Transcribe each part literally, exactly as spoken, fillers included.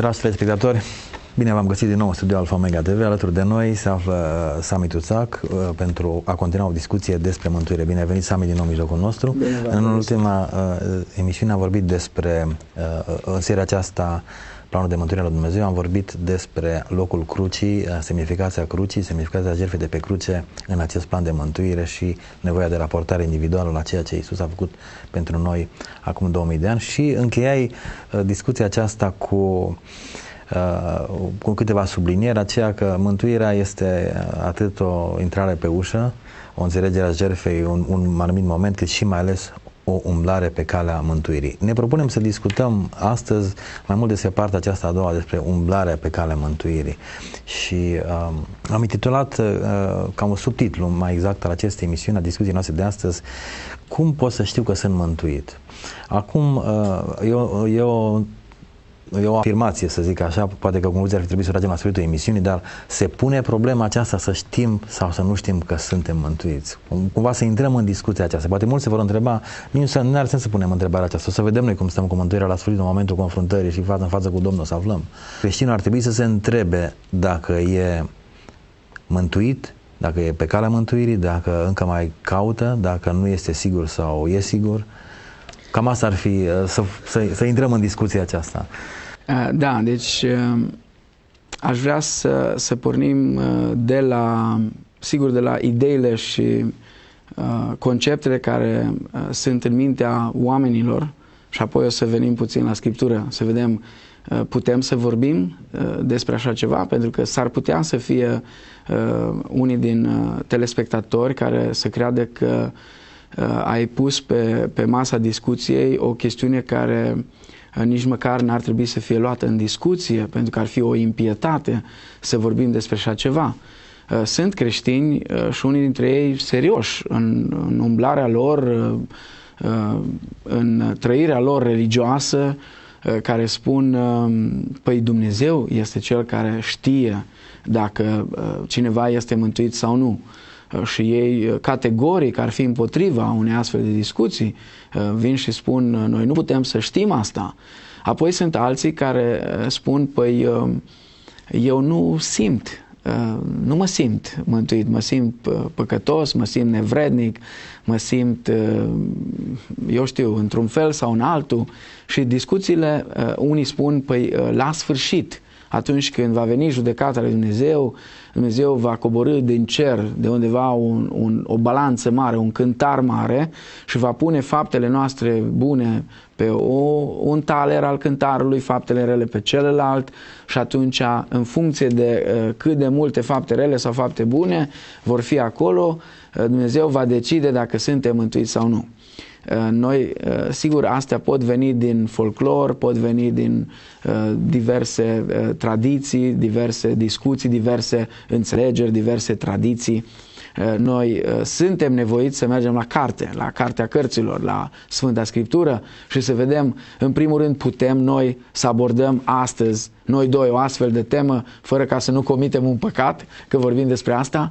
Dragi telespectatori, bine v-am găsit din nou în studio Alfa Omega T V. Alături de noi se află Sami Tuțac pentru a continua o discuție despre mântuire. Bine ai venit, Sami, din nou în mijlocul nostru. În ultima uh, emisiune am vorbit despre, uh, în seria aceasta, planul de mântuire al lui Dumnezeu, am vorbit despre locul crucii, semnificația crucii, semnificația jertfei de pe cruce în acest plan de mântuire și nevoia de raportare individuală la ceea ce Iisus a făcut pentru noi acum două mii de ani. Și încheiai uh, discuția aceasta cu Uh, cu câteva sublinieri, aceea că mântuirea este atât o intrare pe ușă, o înțelegere a jertfei, un, un anumit moment, cât și mai ales o umblare pe calea mântuirii. Ne propunem să discutăm astăzi mai mult despre partea aceasta a doua, despre umblarea pe calea mântuirii. Și uh, am intitulat uh, ca un subtitlu mai exact al acestei emisiuni, a discuției noastre de astăzi, cum pot să știu că sunt mântuit? Acum, uh, eu, eu E o afirmație, să zic așa, poate că concluzia ar fi trebuit să o tragem la sfârșitul emisiunii, dar se pune problema aceasta să știm sau să nu știm că suntem mântuiți. Cumva să intrăm în discuția aceasta. Poate mulți se vor întreba, nici nu are sens să punem întrebarea aceasta, o să vedem noi cum stăm cu mântuirea la sfârșitul, în momentul confruntării și față în față cu Domnul să aflăm. Creștinul ar trebui să se întrebe dacă e mântuit, dacă e pe calea mântuirii, dacă încă mai caută, dacă nu este sigur sau e sigur. Cam asta ar fi, să, să, să intrăm în discuția aceasta. Da, deci aș vrea să, să pornim de la, sigur, de la ideile și conceptele care sunt în mintea oamenilor și apoi o să venim puțin la Scriptură, să vedem, putem să vorbim despre așa ceva, pentru că s-ar putea să fie unii din telespectatori care să creadă că ai pus pe, pe masa discuției o chestiune care nici măcar n-ar trebui să fie luată în discuție, pentru că ar fi o impietate să vorbim despre așa ceva. Sunt creștini și unii dintre ei serioși în, în umblarea lor, în trăirea lor religioasă, care spun, păi Dumnezeu este Cel care știe dacă cineva este mântuit sau nu. Și ei categoric ar fi împotriva unei astfel de discuții, vin și spun, noi nu putem să știm asta. Apoi sunt alții care spun, păi eu nu simt, nu mă simt mântuit, mă simt păcătos, mă simt nevrednic, mă simt, eu știu, într-un fel sau în altul. Și discuțiile, unii spun, păi la sfârșit, atunci când va veni judecata lui Dumnezeu, Dumnezeu va coborî din cer de undeva un, un, o balanță mare, un cântar mare și va pune faptele noastre bune pe o, un taler al cântarului, faptele rele pe celălalt și atunci, în funcție de uh, cât de multe fapte rele sau fapte bune vor fi acolo, uh, Dumnezeu va decide dacă suntem mântuiți sau nu. Noi, sigur, astea pot veni din folclor, pot veni din uh, diverse uh, tradiții, diverse discuții, diverse înțelegeri, diverse tradiții. Uh, noi uh, suntem nevoiți să mergem la carte, la Cartea Cărților, la Sfânta Scriptură și să vedem, în primul rând, putem noi să abordăm astăzi, noi doi, o astfel de temă, fără ca să nu comitem un păcat, că vorbim despre asta.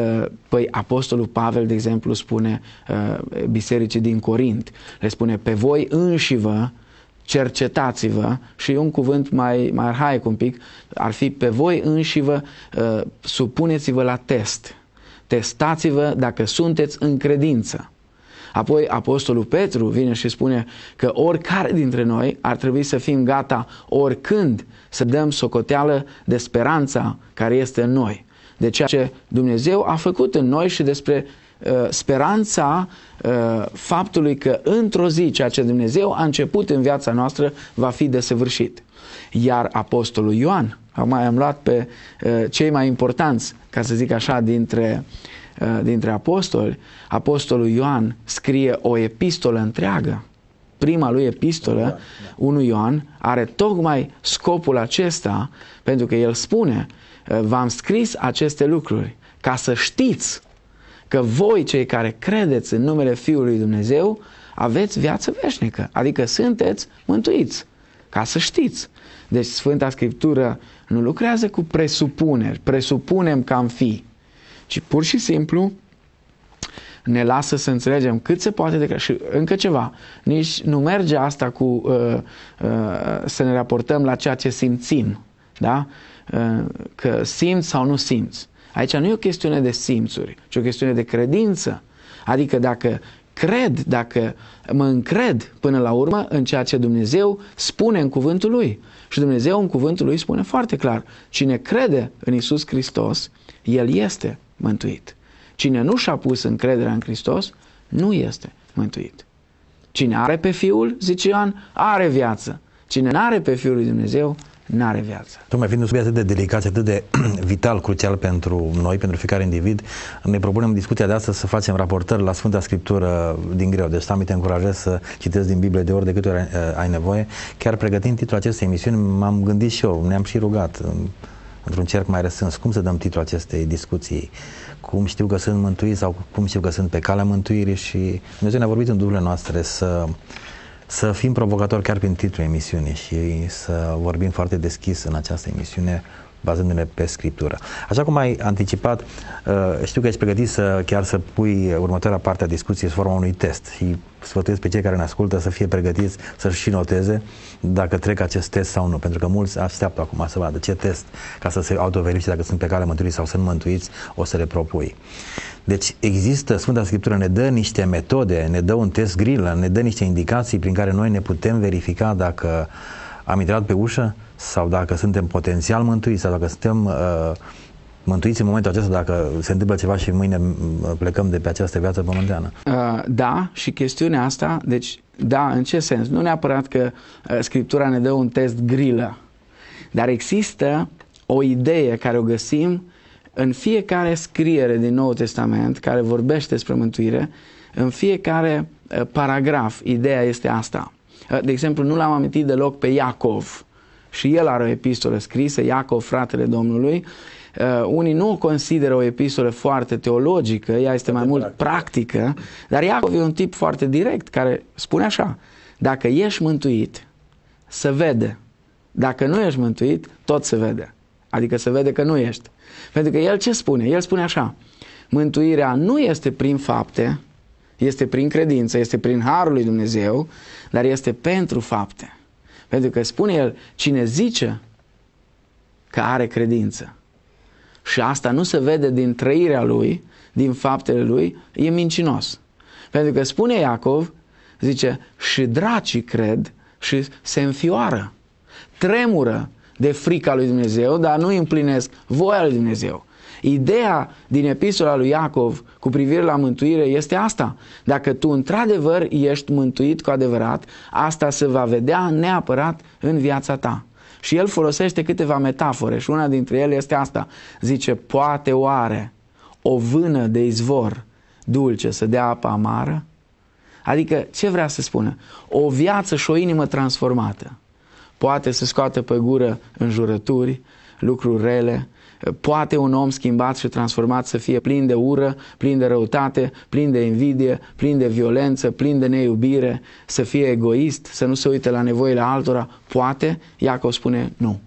Păi Apostolul Pavel, de exemplu, spune bisericii din Corint, le spune, pe voi înșivă cercetați-vă, și un cuvânt mai, mai arhaic un pic, ar fi pe voi înșivă, supuneți-vă la test, testați-vă dacă sunteți în credință. Apoi Apostolul Petru vine și spune că oricare dintre noi ar trebui să fim gata oricând să dăm socoteală de speranța care este în noi, de ceea ce Dumnezeu a făcut în noi și despre uh, speranța uh, faptului că într-o zi ceea ce Dumnezeu a început în viața noastră va fi desăvârșit. Iar Apostolul Ioan, acum am luat pe uh, cei mai importanți, ca să zic așa, dintre dintre apostoli, Apostolul Ioan scrie o epistolă întreagă. Prima lui epistolă, unu Ioan, are tocmai scopul acesta, pentru că el spune, v-am scris aceste lucruri ca să știți că voi, cei care credeți în numele Fiului Dumnezeu, aveți viață veșnică, adică sunteți mântuiți, ca să știți. Deci Sfânta Scriptură nu lucrează cu presupuneri, presupunem că am fi, ci pur și simplu ne lasă să înțelegem cât se poate de clar. Și încă ceva, nici nu merge asta cu uh, uh, să ne raportăm la ceea ce simțim, da? Uh, că simți sau nu simți. Aici nu e o chestiune de simțuri, ci o chestiune de credință. Adică dacă cred, dacă mă încred până la urmă în ceea ce Dumnezeu spune în cuvântul Lui. Și Dumnezeu în cuvântul Lui spune foarte clar, cine crede în Iisus Hristos, el este mântuit. Cine nu și-a pus încrederea în Hristos, nu este mântuit. Cine are pe Fiul, zice Ioan, are viață. Cine nu are pe Fiul lui Dumnezeu, n-are viață. Tocmai fiind un subiect atât de delicat, atât de vital, crucial pentru noi, pentru fiecare individ, ne propunem în discuția de astăzi să facem raportări la Sfânta Scriptură din greu. Deci, Sami, te încurajez să citesc din Biblie de ori de câte ori ai nevoie. Chiar pregătind titlul acestei emisiuni, m-am gândit și eu, ne-am și rugat într-un cerc mai răsâns, cum să dăm titlul acestei discuții, cum știu că sunt mântuit sau cum știu că sunt pe calea mântuirii. Și Dumnezeu ne-a vorbit în duhurile noastre să să fim provocatori chiar prin titlul emisiunii și să vorbim foarte deschis în această emisiune, bazându-ne pe Scriptură. Așa cum ai anticipat, știu că ești pregătit să chiar să pui următoarea parte a discuției sub forma unui test și sfătuiesc pe cei care ne ascultă să fie pregătiți să-și și noteze dacă trec acest test sau nu, pentru că mulți așteaptă acum să vadă ce test, ca să se autoverifice dacă sunt pe calea mântuirii sau sunt mântuiți, o să le propui. Deci există, Sfânta Scriptură ne dă niște metode, ne dă un test grilă, ne dă niște indicații prin care noi ne putem verifica dacă am intrat pe ușă sau dacă suntem potențial mântuiți sau dacă suntem uh, mântuiți în momentul acesta, dacă se întâmplă ceva și mâine plecăm de pe această viață pământeană. Uh, da, și chestiunea asta, deci da, în ce sens? Nu neapărat că uh, Scriptura ne dă un test grilă, dar există o idee care o găsim în fiecare scriere din Noul Testament care vorbește despre mântuire, în fiecare uh, paragraf, ideea este asta. Uh, de exemplu, nu l-am amintit deloc pe Iacov și el are o epistolă scrisă, Iacov, fratele Domnului. Uh, unii nu o consideră o epistolă foarte teologică, ea este mai mult practică, dar Iacov e un tip foarte direct care spune așa, dacă ești mântuit, se vede. Dacă nu ești mântuit, tot se vede. Adică se vede că nu ești. Pentru că el ce spune? El spune așa, mântuirea nu este prin fapte, este prin credință, este prin harul lui Dumnezeu, dar este pentru fapte. Pentru că spune el, cine zice că are credință și asta nu se vede din trăirea lui, din faptele lui, e mincinos. Pentru că spune Iacov, zice, și dracii cred și se înfioară, tremură de frica lui Dumnezeu, dar nu împlinesc voia lui Dumnezeu. Ideea din epistola lui Iacov cu privire la mântuire este asta. Dacă tu într-adevăr ești mântuit cu adevărat, asta se va vedea neapărat în viața ta. Și el folosește câteva metafore și una dintre ele este asta. Zice, poate oare o vână de izvor dulce să dea apă amară? Adică ce vrea să spună? O viață și o inimă transformată poate să scoată pe gură înjurături, lucruri rele, poate un om schimbat și transformat să fie plin de ură, plin de răutate, plin de invidie, plin de violență, plin de neiubire, să fie egoist, să nu se uite la nevoile altora? Poate? Iacov spune nu.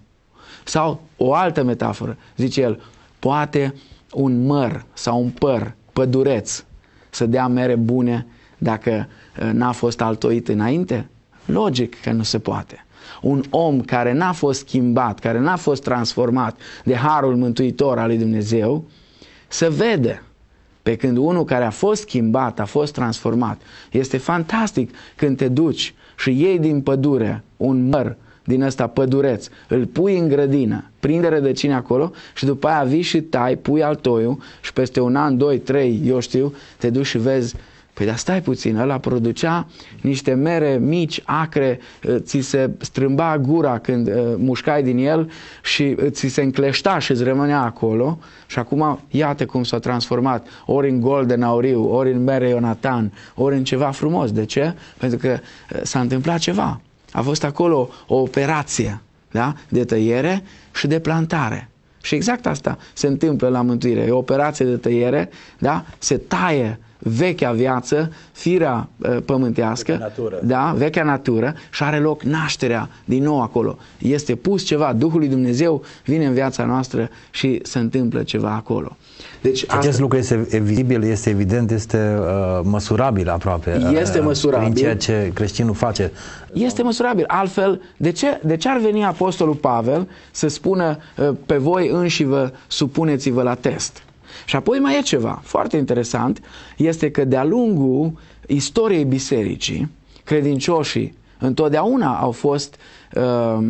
Sau o altă metaforă, zice el, poate un măr sau un păr pădureț să dea mere bune dacă n-a fost altoit înainte? Logic că nu se poate. Un om care n-a fost schimbat, care n-a fost transformat de harul mântuitor al lui Dumnezeu, se vede. Pe când unul care a fost schimbat, a fost transformat, este fantastic când te duci și iei din pădure un măr din ăsta pădureț, îl pui în grădină, prinde rădăcini acolo și după aia vii și tai, pui altoiul și peste un an, doi, trei, eu știu, te duci și vezi. Păi dar stai puțin, ăla producea niște mere mici, acre, ți se strâmba gura când uh, mușcai din el și ți se încleșta și îți rămânea acolo și acum iată cum s-a transformat, ori în golden auriu, ori în mere Ionatan, ori în ceva frumos. De ce? Pentru că uh, s-a întâmplat ceva. A fost acolo o operație, da? De tăiere și de plantare. Și exact asta se întâmplă la mântuire. E o operație de tăiere, da? Se taie vechea viață, firea uh, pământească, vechea natură. Da, vechea natură și are loc nașterea din nou acolo. Este pus ceva, Duhul lui Dumnezeu vine în viața noastră și se întâmplă ceva acolo. Deci acest asta... lucru este vizibil, este evident, este uh, măsurabil aproape. Este uh, măsurabil. Prin ceea ce creștinul face. Este măsurabil. Altfel, de ce, de ce ar veni Apostolul Pavel să spună uh, pe voi înși vă supuneți-vă la test? Și apoi mai e ceva foarte interesant, este că de-a lungul istoriei bisericii, credincioșii întotdeauna au fost uh, uh,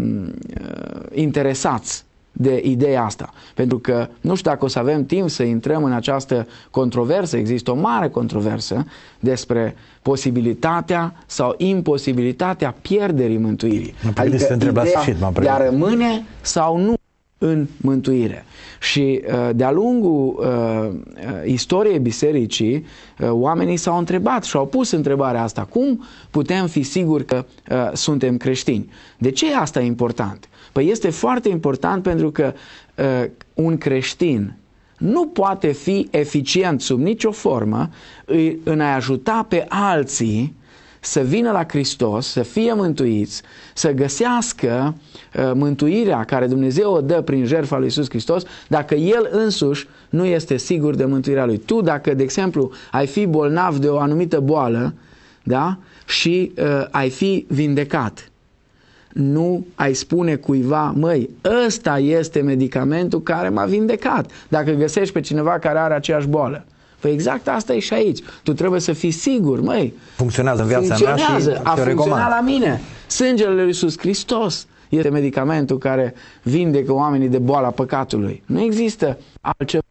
interesați de ideea asta. Pentru că nu știu dacă o să avem timp să intrăm în această controversă, există o mare controversă despre posibilitatea sau imposibilitatea pierderii mântuirii. Adică ideea de a rămâne sau nu în mântuire. Și uh, de-a lungul uh, istoriei bisericii, uh, oamenii s-au întrebat și au pus întrebarea asta. Cum putem fi siguri că uh, suntem creștini? De ce asta e important? Păi este foarte important pentru că uh, un creștin nu poate fi eficient sub nicio formă în a ajuta pe alții să vină la Hristos, să fie mântuiți, să găsească uh, mântuirea care Dumnezeu o dă prin jertfa lui Iisus Hristos, dacă El însuși nu este sigur de mântuirea Lui. Tu, dacă, de exemplu, ai fi bolnav de o anumită boală, da? Și uh, ai fi vindecat, nu ai spune cuiva, măi, ăsta este medicamentul care m-a vindecat, dacă găsești pe cineva care are aceeași boală. Păi exact asta e și aici. Tu trebuie să fii sigur, măi. Funcționează în viața funcționează, mea și a funcționat la mine. Sângele lui Iisus Hristos este medicamentul care vindecă oamenii de boala păcatului. Nu există altceva.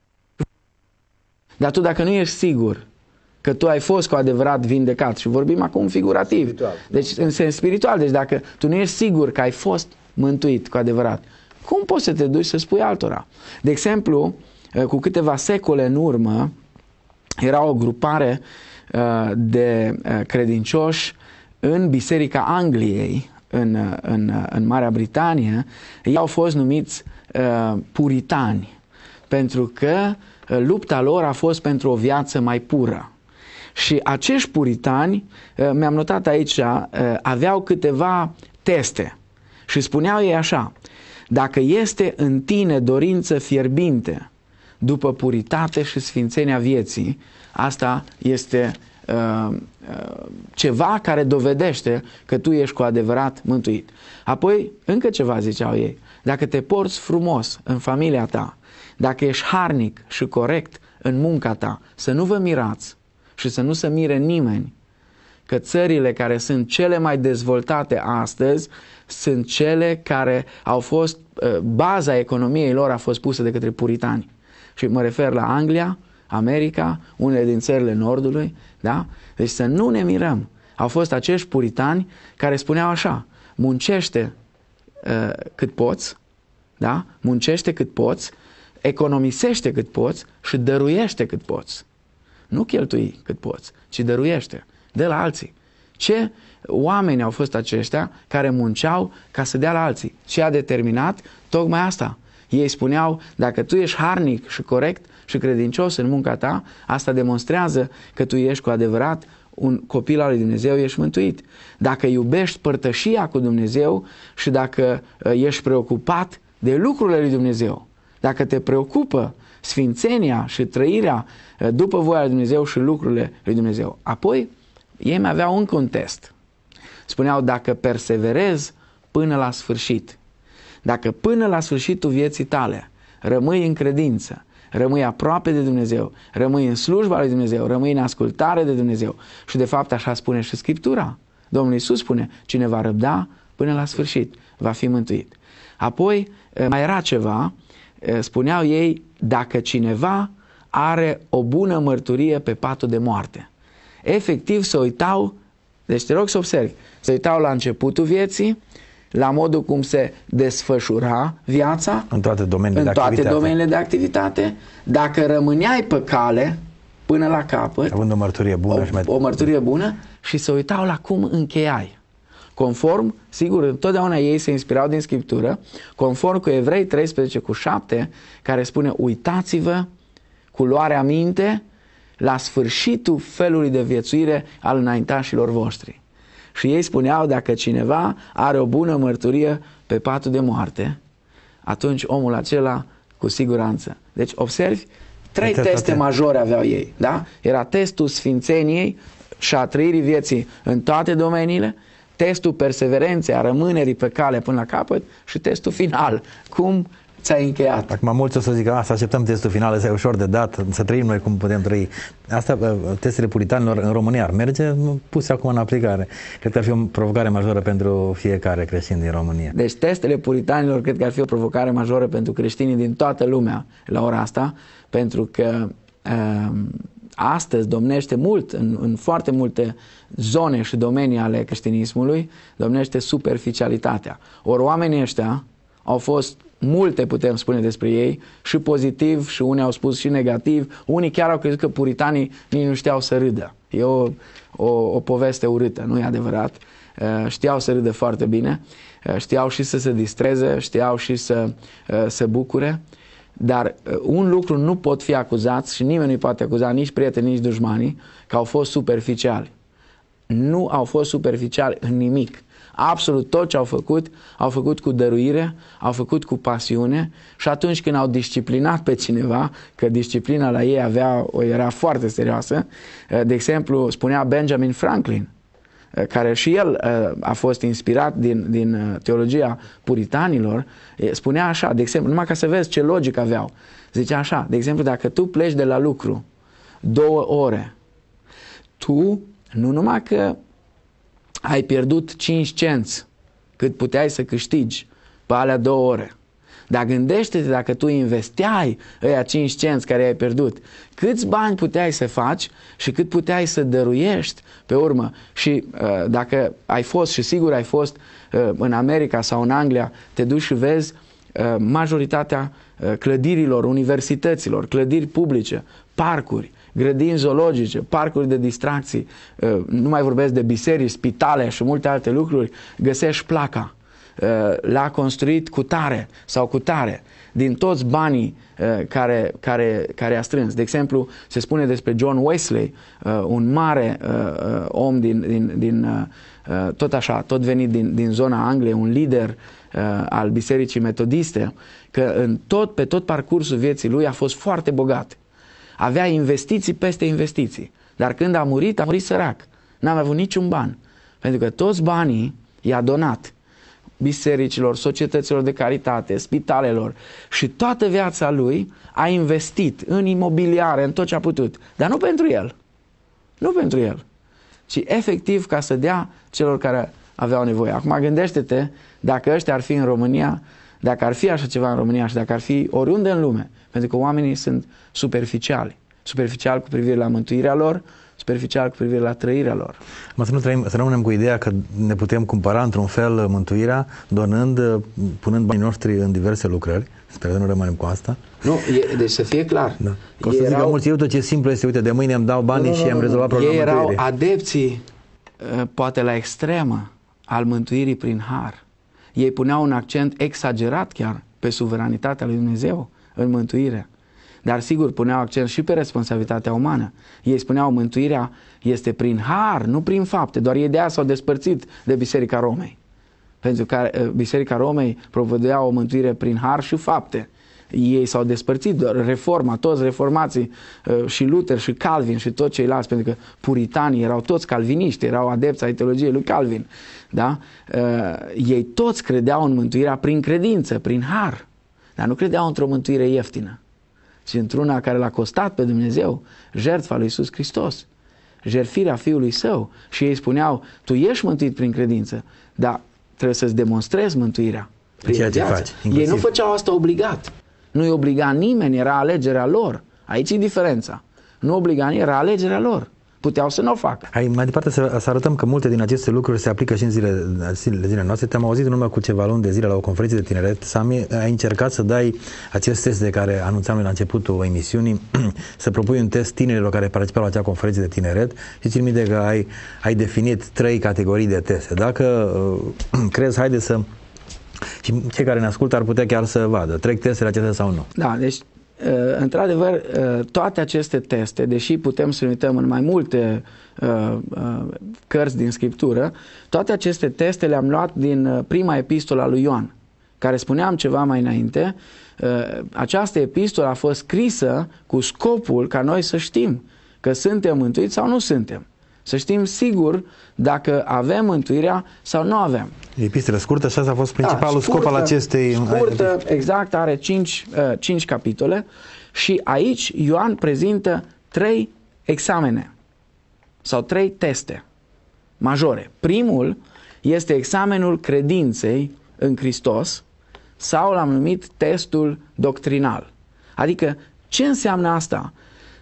Dar tu dacă nu ești sigur că tu ai fost cu adevărat vindecat, și vorbim acum figurativ, spiritual. Deci în sens spiritual, deci dacă tu nu ești sigur că ai fost mântuit cu adevărat, cum poți să te duci să spui altora? De exemplu, cu câteva secole în urmă, era o grupare uh, de uh, credincioși în Biserica Angliei, în, uh, în, uh, în Marea Britanie. Ei au fost numiți uh, puritani, pentru că uh, lupta lor a fost pentru o viață mai pură. Și acești puritani, uh, mi-am notat aici, uh, aveau câteva teste și spuneau ei așa: dacă este în tine dorință fierbinte după puritate și sfințenia vieții, asta este uh, uh, ceva care dovedește că tu ești cu adevărat mântuit. Apoi, încă ceva ziceau ei: dacă te porți frumos în familia ta, dacă ești harnic și corect în munca ta, să nu vă mirați și să nu se mire nimeni că țările care sunt cele mai dezvoltate astăzi sunt cele care au fost, uh, baza economiei lor a fost pusă de către puritani. Și mă refer la Anglia, America, unele din țările Nordului, da? Deci să nu ne mirăm. Au fost acești puritani care spuneau așa: muncește uh, cât poți, da? Muncește cât poți, economisește cât poți și dăruiește cât poți. Nu cheltui cât poți, ci dăruiește de la alții. Ce oameni au fost aceștia care munceau ca să dea la alții? Și a determinat tocmai asta. Ei spuneau: dacă tu ești harnic și corect și credincios în munca ta, asta demonstrează că tu ești cu adevărat un copil al lui Dumnezeu, ești mântuit. Dacă iubești părtășia cu Dumnezeu și dacă ești preocupat de lucrurile lui Dumnezeu, dacă te preocupă sfințenia și trăirea după voia lui Dumnezeu și lucrurile lui Dumnezeu. Apoi, ei mai aveau încă un test. Spuneau: dacă perseverezi până la sfârșit, dacă până la sfârșitul vieții tale rămâi în credință, rămâi aproape de Dumnezeu, rămâi în slujba lui Dumnezeu, rămâi în ascultare de Dumnezeu, și de fapt așa spune și Scriptura. Domnul Iisus spune: cine va răbda până la sfârșit va fi mântuit. Apoi mai era ceva, spuneau ei: dacă cineva are o bună mărturie pe patul de moarte. Efectiv se uitau, deci te rog să observi, se uitau la începutul vieții, la modul cum se desfășura viața în toate domeniile, în de, toate activitate. domeniile de activitate, dacă rămâneai pe cale până la capăt, având o mărturie bună, o, o mărturie bună, și se uitau la cum încheiai. Conform, sigur, întotdeauna ei se inspirau din Scriptură, conform cu Evrei treisprezece cu șapte, care spune: uitați-vă cu luarea minte la sfârșitul felului de viețuire al înaintașilor voștri. Și ei spuneau: dacă cineva are o bună mărturie pe patul de moarte, atunci omul acela cu siguranță. Deci observi, Trei Uite, teste toate. majore aveau ei. Da? Era testul sfințeniei și a trăirii vieții în toate domeniile, testul perseverenței, a rămânerii pe cale până la capăt și testul final. Cum ți-ai încheiat? Acum mulți o să zică, a, să așteptăm testul final, ăsta e ușor de dat, să trăim noi cum putem trăi. Asta, testele puritanilor în România ar merge puse acum în aplicare. Cred că ar fi o provocare majoră pentru fiecare creștin din România. Deci testele puritanilor cred că ar fi o provocare majoră pentru creștinii din toată lumea la ora asta, pentru că uh, astăzi domnește mult, în, în foarte multe zone și domenii ale creștinismului, domnește superficialitatea. Ori oamenii ăștia au fost multe, putem spune despre ei, și pozitiv, și unii au spus și negativ, unii chiar au crezut că puritanii nici nu știau să râdă. E o, o, o poveste urâtă, nu e adevărat. Știau să râdă foarte bine, știau și să se distreze, știau și să se bucure, dar un lucru nu pot fi acuzați și nimeni nu poate acuza, nici prietenii, nici dușmanii, că au fost superficiali. Nu au fost superficiali în nimic. Absolut tot ce au făcut, au făcut cu dăruire, au făcut cu pasiune și atunci când au disciplinat pe cineva, că disciplina la ei avea, o era foarte serioasă, de exemplu, spunea Benjamin Franklin, care și el a fost inspirat din, din teologia puritanilor, spunea așa, de exemplu, numai ca să vezi ce logică aveau, zicea așa, de exemplu, dacă tu pleci de la lucru două ore, tu nu numai că ai pierdut cinci cenți cât puteai să câștigi pe alea două ore, dar gândește-te dacă tu investeai ăia cinci cenți care ai pierdut, câți bani puteai să faci și cât puteai să dăruiești pe urmă. Și uh, dacă ai fost, și sigur ai fost uh, în America sau în Anglia, te duci și vezi uh, majoritatea uh, clădirilor, universităților, clădiri publice, parcuri, grădini zoologice, parcuri de distracții, nu mai vorbesc de biserici, spitale și multe alte lucruri, găsești placa. L-a construit cu tare sau cu tare, din toți banii care, care, care a strâns. De exemplu, se spune despre John Wesley, un mare om din, din, din tot așa, tot venit din, din zona Angliei, un lider al bisericii metodiste, că în tot, pe tot parcursul vieții lui a fost foarte bogat. Avea investiții peste investiții. Dar când a murit, a murit sărac. N-a avut niciun ban. Pentru că toți banii i-a donat bisericilor, societăților de caritate, spitalelor, și toată viața lui a investit în imobiliare, în tot ce a putut. Dar nu pentru el. Nu pentru el. Ci efectiv ca să dea celor care aveau nevoie. Acum gândește-te dacă ăștia ar fi în România, dacă ar fi așa ceva în România și dacă ar fi oriunde în lume, pentru că oamenii sunt superficiali. Superficiali cu privire la mântuirea lor, superficial cu privire la trăirea lor. Mă, să nu trăim, să rămânem cu ideea că ne putem cumpăra într-un fel mântuirea, donând, punând banii noștri în diverse lucrări. Sper că nu rămânem cu asta. Nu, e, deci să fie clar. Da. Că o să erau... zic că mulți, eu tot ce simplu este, uite, de mâine îmi dau banii nu, nu, și am rezolvat problema ei erau mântuirii. adepții, poate la extremă, al mântuirii prin har. Ei puneau un accent exagerat chiar pe suveranitatea lui Dumnezeu în mântuire. Dar sigur puneau accent și pe responsabilitatea umană. Ei spuneau mântuirea este prin har, nu prin fapte. Doar ei de aia s-au despărțit de Biserica Romei. Pentru că Biserica Romei propovăduia o mântuire prin har și fapte. Ei s-au despărțit de reforma, toți reformații, și Luther și Calvin și toți ceilalți, pentru că puritanii erau toți calviniști, erau adepți ai teologiei lui Calvin. Da? Ei toți credeau în mântuirea prin credință, prin har. Dar nu credeau într-o mântuire ieftină, ci într-una care l-a costat pe Dumnezeu, jertfa lui Iisus Hristos, jertfirea Fiului Său. Și ei spuneau, tu ești mântuit prin credință, dar trebuie să-ți demonstrezi mântuirea prin ceea ce faci, ei nu făceau asta obligat. Nu-i obliga nimeni, era alegerea lor. Aici e diferența. Nu obliga nimeni, era alegerea lor. Puteau să nu o facă. Hai, mai departe să, să arătăm că multe din aceste lucruri se aplică și în zile, zilele noastre. Te-am auzit în urmă cu ceva luni de zile la o conferință de tineret. Sami, ai încercat să dai acest test de care anunțam noi la începutul emisiunii, să propui un test tinerilor care participau la acea conferință de tineret și țin minte că ai, ai definit trei categorii de teste. Dacă uh, crezi, haide să... Și cei care ne ascultă ar putea chiar să vadă. Trec testele acestea sau nu? Da, deci într-adevăr, toate aceste teste, deși putem să ne uităm în mai multe uh, uh, cărți din Scriptură, toate aceste teste le-am luat din prima epistolă a lui Ioan. care spuneam ceva mai înainte, această epistolă a fost scrisă cu scopul ca noi să știm că suntem mântuiți sau nu suntem. Să știm sigur dacă avem mântuirea sau nu avem. Epistolă scurtă și asta a fost principalul da, scurtă, scop al acestei... Scurtă, exact, are cinci, uh, cinci capitole și aici Ioan prezintă trei examene sau trei teste majore. Primul este examenul credinței în Hristos sau l-am numit testul doctrinal. Adică ce înseamnă asta?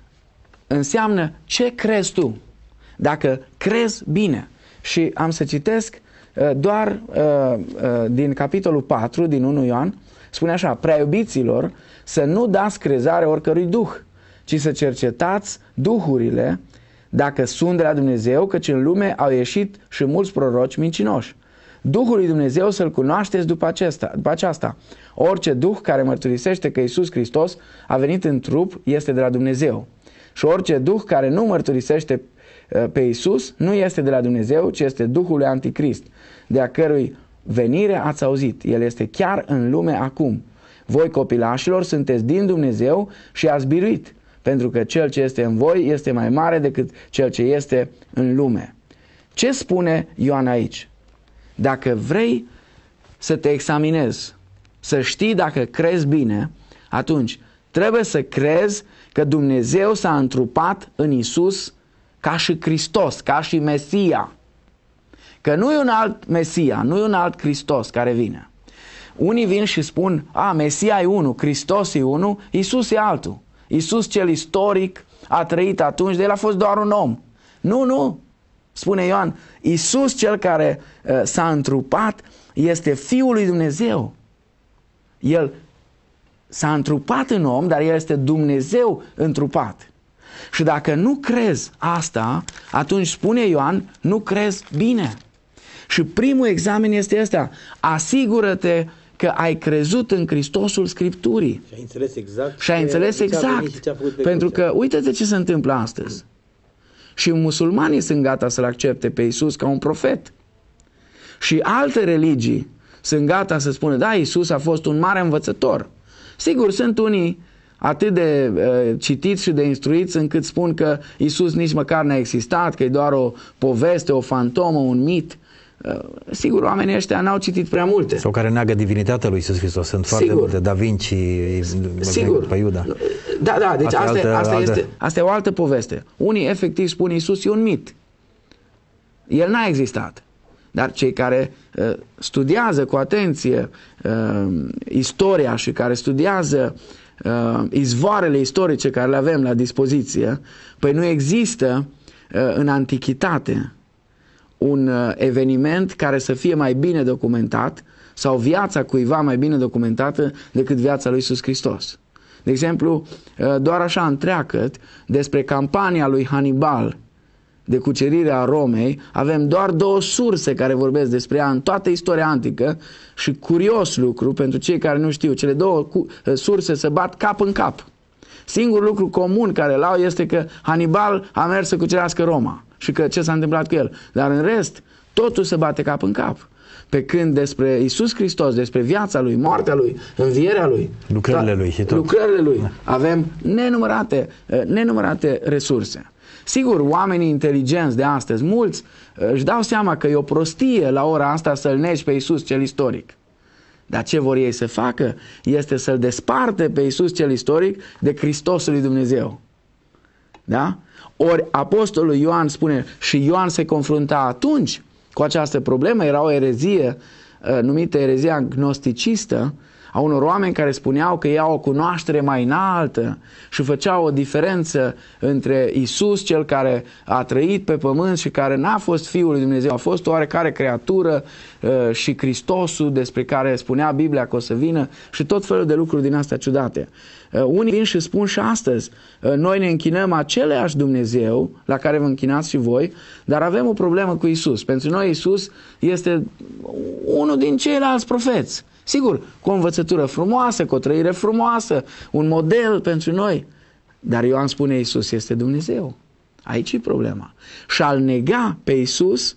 Înseamnă ce crezi tu. Dacă crezi bine. Și am să citesc uh, doar uh, uh, din capitolul patru, din unu Ioan, spune așa: prea iubiților, să nu dați crezare oricărui duh, ci să cercetați duhurile dacă sunt de la Dumnezeu, căci în lume au ieșit și mulți proroci mincinoși. Duhul lui Dumnezeu să-L cunoașteți după, acesta, după aceasta. Orice duh care mărturisește că Iisus Hristos a venit în trup este de la Dumnezeu. Și orice duh care nu mărturisește pe Iisus nu este de la Dumnezeu, ci este Duhul lui Anticrist, de a cărui venire ați auzit. El este chiar în lume acum. Voi, copilașilor, sunteți din Dumnezeu și ați biruit, pentru că cel ce este în voi este mai mare decât cel ce este în lume. Ce spune Ioan aici? Dacă vrei să te examinezi, să știi dacă crezi bine, atunci trebuie să crezi că Dumnezeu s-a întrupat în Iisus ca și Hristos, ca și Mesia. Că nu e un alt Mesia, nu e un alt Hristos care vine. Unii vin și spun: a, Mesia e unul, Hristos e unul, Iisus e altul. Iisus cel istoric a trăit atunci, de el a fost doar un om. Nu, nu, spune Ioan, Iisus cel care uh, s-a întrupat este Fiul lui Dumnezeu. El s-a întrupat în om, dar el este Dumnezeu întrupat. Și dacă nu crezi asta, atunci spune Ioan, nu crezi bine. Și primul examen este ăsta: asigură-te că ai crezut în Hristosul Scripturii. Și ai înțeles exact. Și ai înțeles exact. Pentru că uite-te ce se întâmplă astăzi. Și musulmanii sunt gata să-L accepte pe Iisus ca un profet. Și alte religii sunt gata să spună: da, Iisus a fost un mare învățător. Sigur, sunt unii atât de uh, citiți și de instruiți încât spun că Iisus nici măcar n-a existat, că e doar o poveste, o fantomă, un mit. Uh, sigur, oamenii ăștia n-au citit prea multe. Sau care neagă divinitatea lui Iisus Hristos. Sunt foarte Sigur. multe. Da Vinci, Sigur. pe Iuda. Da, da, deci asta, asta, asta, altă, asta, este, altă... asta e o altă poveste. Unii efectiv spun Iisus e un mit. El n-a existat. Dar cei care uh, studiază cu atenție uh, istoria și care studiază uh, izvoarele istorice care le avem la dispoziție, păi nu există uh, în antichitate un uh, eveniment care să fie mai bine documentat sau viața cuiva mai bine documentată decât viața lui Iisus Hristos. De exemplu, uh, doar așa întreagăt despre campania lui Hannibal de cucerire a Romei, avem doar două surse care vorbesc despre ea în toată istoria antică și curios lucru, pentru cei care nu știu, cele două surse se bat cap în cap. Singurul lucru comun care îl au este că Hannibal a mers să cucerească Roma și că ce s-a întâmplat cu el. Dar în rest, totul se bate cap în cap. Pe când despre Iisus Hristos, despre viața Lui, moartea Lui, învierea Lui, lucrările Lui și tot. Lucrările Lui, avem nenumărate, nenumărate resurse. Sigur, oamenii inteligenți de astăzi, mulți își dau seama că e o prostie la ora asta să-L negi pe Iisus cel istoric. Dar ce vor ei să facă este să-L desparte pe Iisus cel istoric de Hristosul lui Dumnezeu. Da? Ori apostolul Ioan spune, și Ioan se confrunta atunci cu această problemă, era o erezie numită erezia gnosticistă, a unor oameni care spuneau că ei au o cunoaștere mai înaltă și făceau o diferență între Isus, cel care a trăit pe pământ și care n-a fost Fiul lui Dumnezeu, a fost o oarecare creatură, și Hristosul despre care spunea Biblia că o să vină și tot felul de lucruri din astea ciudate. Unii vin și spun și astăzi, noi ne închinăm aceleași Dumnezeu la care vă închinați și voi, dar avem o problemă cu Isus. Pentru noi Isus este unul din ceilalți profeți. Sigur, cu o învățătură frumoasă, cu o trăire frumoasă, un model pentru noi. Dar Ioan spune Iisus este Dumnezeu. Aici e problema. Și al nega pe Iisus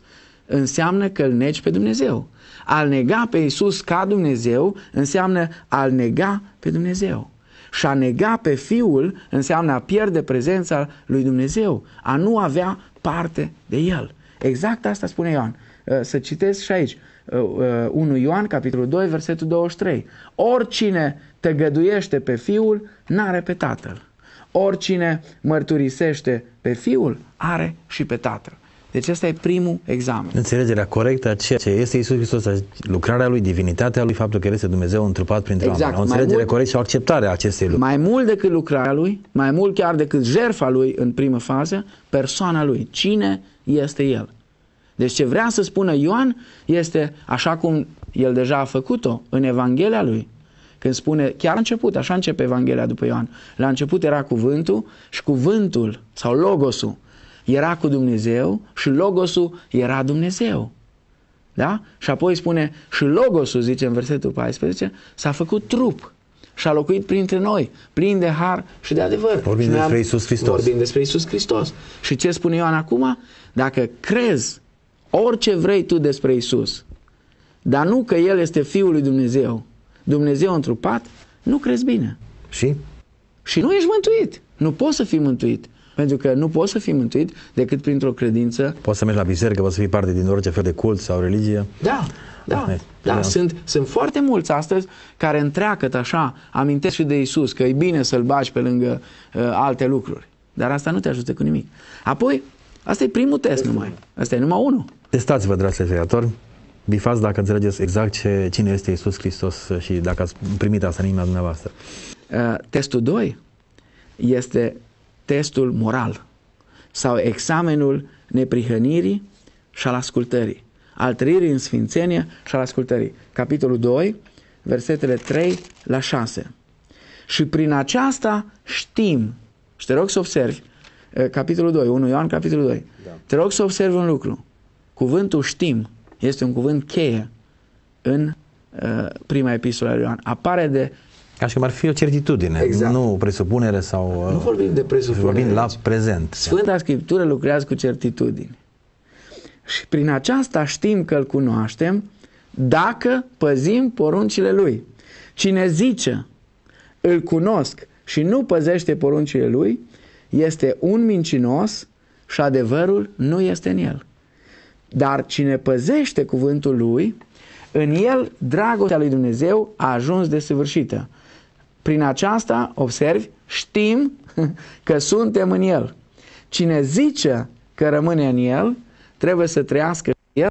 înseamnă că îl negi pe Dumnezeu. A-L nega pe Iisus ca Dumnezeu înseamnă a-L nega pe Dumnezeu. Și a nega pe Fiul înseamnă a pierde prezența lui Dumnezeu, a nu avea parte de El. Exact asta spune Ioan. Să citesc și aici. unu Ioan, capitolul doi, versetul douăzeci și trei. Oricine tăgăduiește pe Fiul, n-are pe Tatăl. Oricine mărturisește pe Fiul, are și pe Tatăl. Deci ăsta e primul examen. Înțelegerea corectă a ceea ce este Iisus Hristos, lucrarea Lui, divinitatea Lui, faptul că El este Dumnezeu întrupat printre exact. oameni. O înțelegere mult, corectă și o acceptare a acestei lucruri. Mai mult decât lucrarea Lui, mai mult chiar decât jertfa Lui în primă fază, persoana Lui. Cine este El? Deci ce vrea să spună Ioan este, așa cum el deja a făcut-o în Evanghelia lui, când spune, chiar început, așa începe Evanghelia după Ioan, la început era cuvântul și cuvântul sau logosul era cu Dumnezeu și logosul era Dumnezeu. Da? Și apoi spune, și logosul, zice în versetul paisprezece, s-a făcut trup și a locuit printre noi, plin de har și de adevăr. Vorbim și despre Iisus Hristos. Vorbim despre Iisus Hristos. Și ce spune Ioan acum? Dacă crezi orice vrei tu despre Iisus, dar nu că El este Fiul lui Dumnezeu, Dumnezeu întrupat, nu crezi bine. Și? Și nu ești mântuit. Nu poți să fii mântuit. Pentru că nu poți să fii mântuit decât printr-o credință. Poți să mergi la biserică, poți să fii parte din orice fel de cult sau religie. Da, da, da. da. da. Sunt, sunt foarte mulți astăzi care întreagăt așa, amintesc și de Iisus, că e bine să-L bagi pe lângă uh, alte lucruri. Dar asta nu te ajută cu nimic. Apoi, asta e primul test numai. Asta e numai unul. Testați-vă, dragi telespectatori, bifați dacă înțelegeți exact ce, cine este Iisus Hristos și dacă ați primit asta în inima dumneavoastră. Uh, testul doi este testul moral sau examenul neprihănirii și al ascultării, al trăirii în sfințenie și al ascultării. Capitolul doi, versetele trei la șase. Și prin aceasta știm, și te rog să observi, uh, capitolul doi, unu Ioan, capitolul doi, da. Te rog să observi un lucru. Cuvântul știm este un cuvânt cheie în uh, prima epistolă a lui Ioan. Apare de... Ca și cum ar fi o certitudine, exact. Nu presupunere sau... Nu vorbim de presupunere. Vorbim la prezent. Sfânta Scriptură lucrează cu certitudine. Și prin aceasta știm că îl cunoaștem dacă păzim poruncile lui. Cine zice îl cunosc și nu păzește poruncile lui, este un mincinos și adevărul nu este în el. Dar cine păzește cuvântul lui, în el dragostea lui Dumnezeu a ajuns desăvârșită. Prin aceasta, observi, știm că suntem în el. Cine zice că rămâne în el, trebuie să trăiască el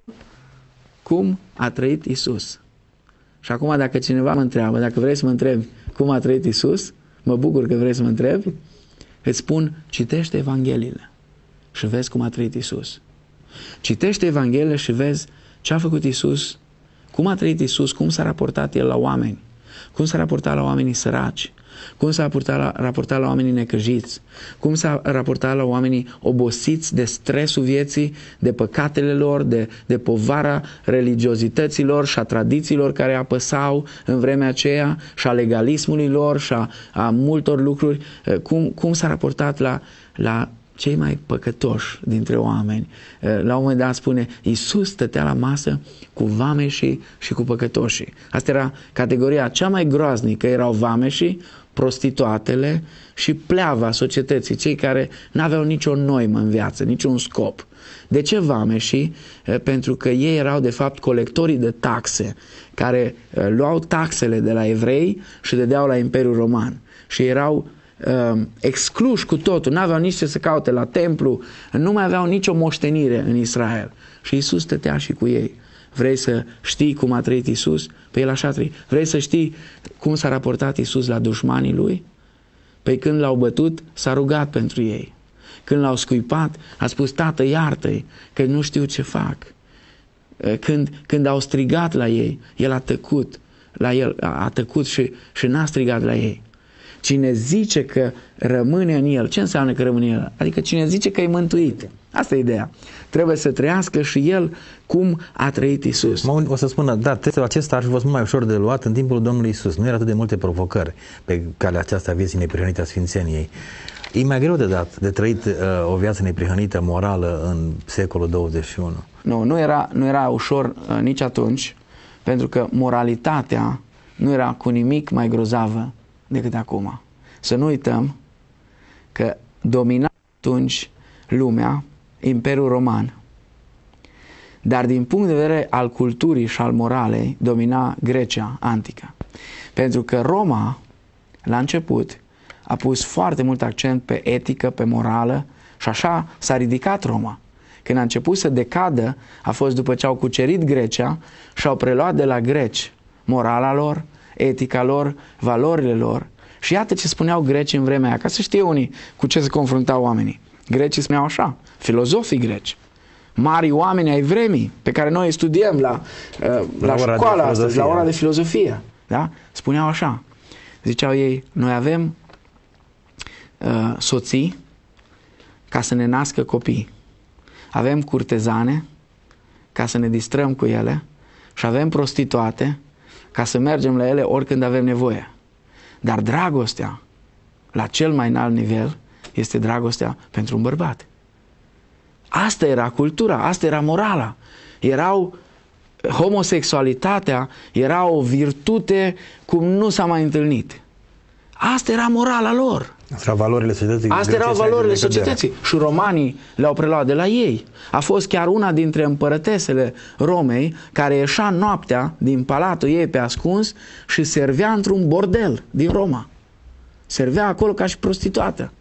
cum a trăit Iisus. Și acum dacă cineva mă întreabă, dacă vrei să mă întrebi cum a trăit Iisus, mă bucur că vrei să mă întrebi, îți spun, citește Evangheliile și vezi cum a trăit Iisus. Citește Evangheliile și vezi ce a făcut Iisus, cum a trăit Iisus, cum s-a raportat El la oameni, cum s-a raportat la oamenii săraci, cum s-a raportat la, raportat la oamenii necăjiți, cum s-a raportat la oamenii obosiți de stresul vieții, de păcatele lor, de, de povara religiozităților și a tradițiilor care apăsau în vremea aceea și a legalismului lor și a, a multor lucruri, cum, cum s-a raportat la, la cei mai păcătoși dintre oameni. La un moment dat spune, Iisus stătea la masă cu vameșii și cu păcătoșii. Asta era categoria cea mai groaznică, erau vameșii, prostituatele și pleava societății, cei care n-aveau nicio noimă în viață, niciun scop. De ce vameșii? Pentru că ei erau de fapt colectorii de taxe, care luau taxele de la evrei și dădeau la Imperiul Roman. Și erau Uh, excluși cu totul, n-aveau nici ce să caute la templu, nu mai aveau nicio moștenire în Israel. Și Iisus stătea și cu ei. Vrei să știi cum a trăit Iisus? Păi El așa a trăit. Vrei să știi cum s-a raportat Iisus la dușmanii Lui? Păi când l-au bătut, s-a rugat pentru ei. Când l-au scuipat, a spus, Tată, iartă-i, că nu știu ce fac. Când, când au strigat la ei, El a tăcut, la el, a tăcut și, și n-a strigat la ei. Cine zice că rămâne în el, ce înseamnă că rămâne în el? Adică cine zice că e mântuit. Asta e ideea. Trebuie să trăiască și el cum a trăit Iisus. Mă, o să spună, da, testul acesta ar fi fost mult mai ușor de luat în timpul Domnului Iisus. Nu era atât de multe provocări pe calea aceasta vieții neprihănite a Sfințeniei. E mai greu de dat, de trăit uh, o viață neprihănită, morală în secolul douăzeci și unu. Nu, nu era, nu era ușor uh, nici atunci, pentru că moralitatea nu era cu nimic mai grozavă decât acum. Să nu uităm că domina atunci lumea Imperiul Roman. Dar din punct de vedere al culturii și al moralei domina Grecia antică. Pentru că Roma, la început, a pus foarte mult accent pe etică, pe morală și așa s-a ridicat Roma. Când a început să decadă, a fost după ce au cucerit Grecia și au preluat de la greci morala lor, etica lor, valorile lor. Și iată ce spuneau grecii în vremea aia, ca să știe unii cu ce se confruntau oamenii. Grecii spuneau așa, filozofii greci, mari oameni ai vremii, pe care noi studiem la, uh, la, la școala astăzi, la ora de filozofie. Da? Spuneau așa, ziceau ei, noi avem uh, soții ca să ne nască copii. Avem curtezane ca să ne distrăm cu ele și avem prostituate ca să mergem la ele oricând avem nevoie. Dar dragostea, la cel mai înalt nivel, este dragostea pentru un bărbat. Asta era cultura, asta era morala. Erau, homosexualitatea era o virtute cum nu s-a mai întâlnit. Asta era morala lor. Asta erau valorile societății. Asta erau valorile societății. Și romanii le-au preluat de la ei. A fost chiar una dintre împărătesele Romei care ieșea noaptea din palatul ei pe ascuns și servea într-un bordel din Roma. Servea acolo ca și prostituată.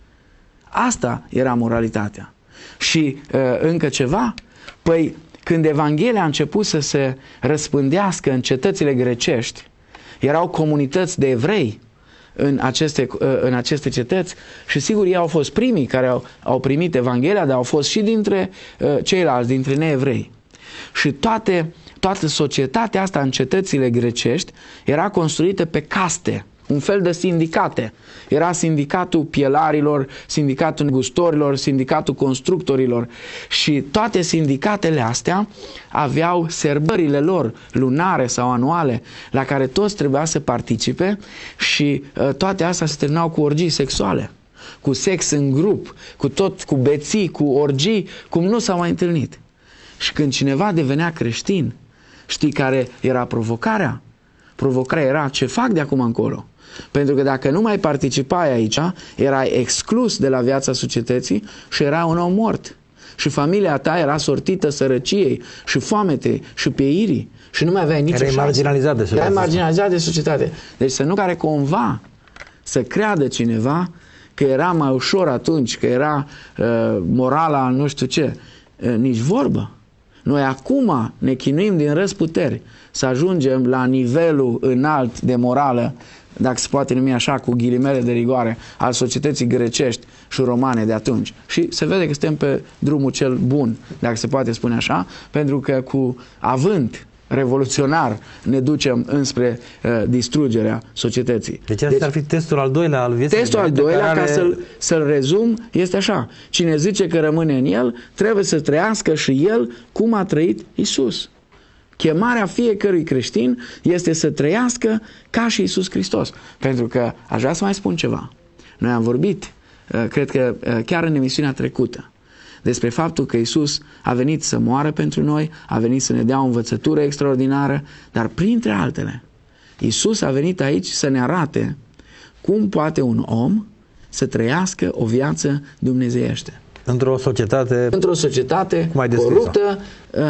Asta era moralitatea. Și uh, încă ceva, păi când Evanghelia a început să se răspândească în cetățile grecești, erau comunități de evrei în aceste, uh, în aceste cetăți și sigur ei au fost primii care au, au primit Evanghelia, dar au fost și dintre uh, ceilalți, dintre neevrei. Și toate, toată societatea asta în cetățile grecești era construită pe caste, un fel de sindicate. Era sindicatul pielarilor, sindicatul negustorilor, sindicatul constructorilor și toate sindicatele astea aveau sărbările lor lunare sau anuale la care toți trebuia să participe și uh, toate astea se terminau cu orgii sexuale, cu sex în grup, cu tot, cu beții, cu orgii, cum nu s-au mai întâlnit. Și când cineva devenea creștin, știi care era provocarea? Provocarea era ce fac de acum încolo. Pentru că dacă nu mai participai aici, erai exclus de la viața societății și era un om mort. Și familia ta era sortită sărăciei și foametei și pieirii și nu mai aveai nicio șansă. Erai marginalizat de societate. Erai marginalizat de societate. Deci să nu care cumva să creadă cineva că era mai ușor atunci, că era uh, morala nu știu ce. Uh, nici vorbă. Noi acum ne chinuim din răzputeri să ajungem la nivelul înalt de morală, dacă se poate numi așa, cu ghilimele de rigoare, al societății grecești și romane de atunci. Și se vede că suntem pe drumul cel bun, dacă se poate spune așa, pentru că cu avânt revoluționar ne ducem înspre uh, distrugerea societății. Deci asta deci, ar fi testul al doilea al vieții. Testul al doilea, care... ca să-l, să-l rezum, este așa. Cine zice că rămâne în el, trebuie să trăiască și el cum a trăit Iisus. Chemarea fiecărui creștin este să trăiască ca și Iisus Hristos. Pentru că aș vrea să mai spun ceva. Noi am vorbit, cred că chiar în emisiunea trecută, despre faptul că Iisus a venit să moară pentru noi, a venit să ne dea o învățătură extraordinară, dar printre altele, Iisus a venit aici să ne arate cum poate un om să trăiască o viață dumnezeiește. Într-o societate, Într-o societate coruptă,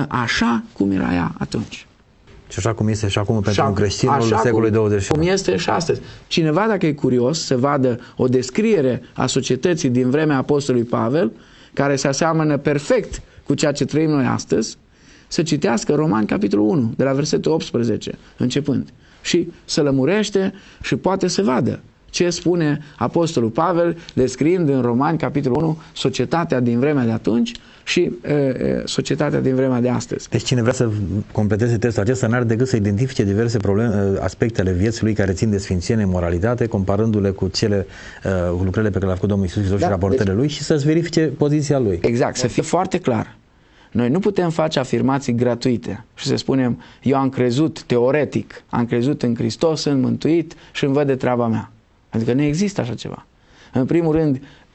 așa cum era ea atunci. Și așa cum este și acum pentru un creștinul secolului douăzeci și unu. Cum este și astăzi. Cineva, dacă e curios să vadă o descriere a societății din vremea Apostolului Pavel, care se aseamănă perfect cu ceea ce trăim noi astăzi, să citească Romani, capitolul unu, de la versetul optsprezece, începând. Și să lămurește și poate să vadă ce spune Apostolul Pavel, descriind în Romani, capitolul unu, societatea din vremea de atunci și e, e, societatea din vremea de astăzi. Deci cine vrea să completeze testul acesta n-are decât să identifice diverse probleme, aspecte ale vieții lui care țin de sfințenie, moralitate, comparându-le cu cele uh, lucrările pe care le-a făcut Domnul Iisus Hristos, da, și raportările deci, lui și să-ți verifice poziția lui. Exact, să fie foarte clar. Noi nu putem face afirmații gratuite și să spunem, eu am crezut teoretic, am crezut în Hristos, sunt mântuit și îmi văd de treaba mea. Adică nu există așa ceva. În primul rând,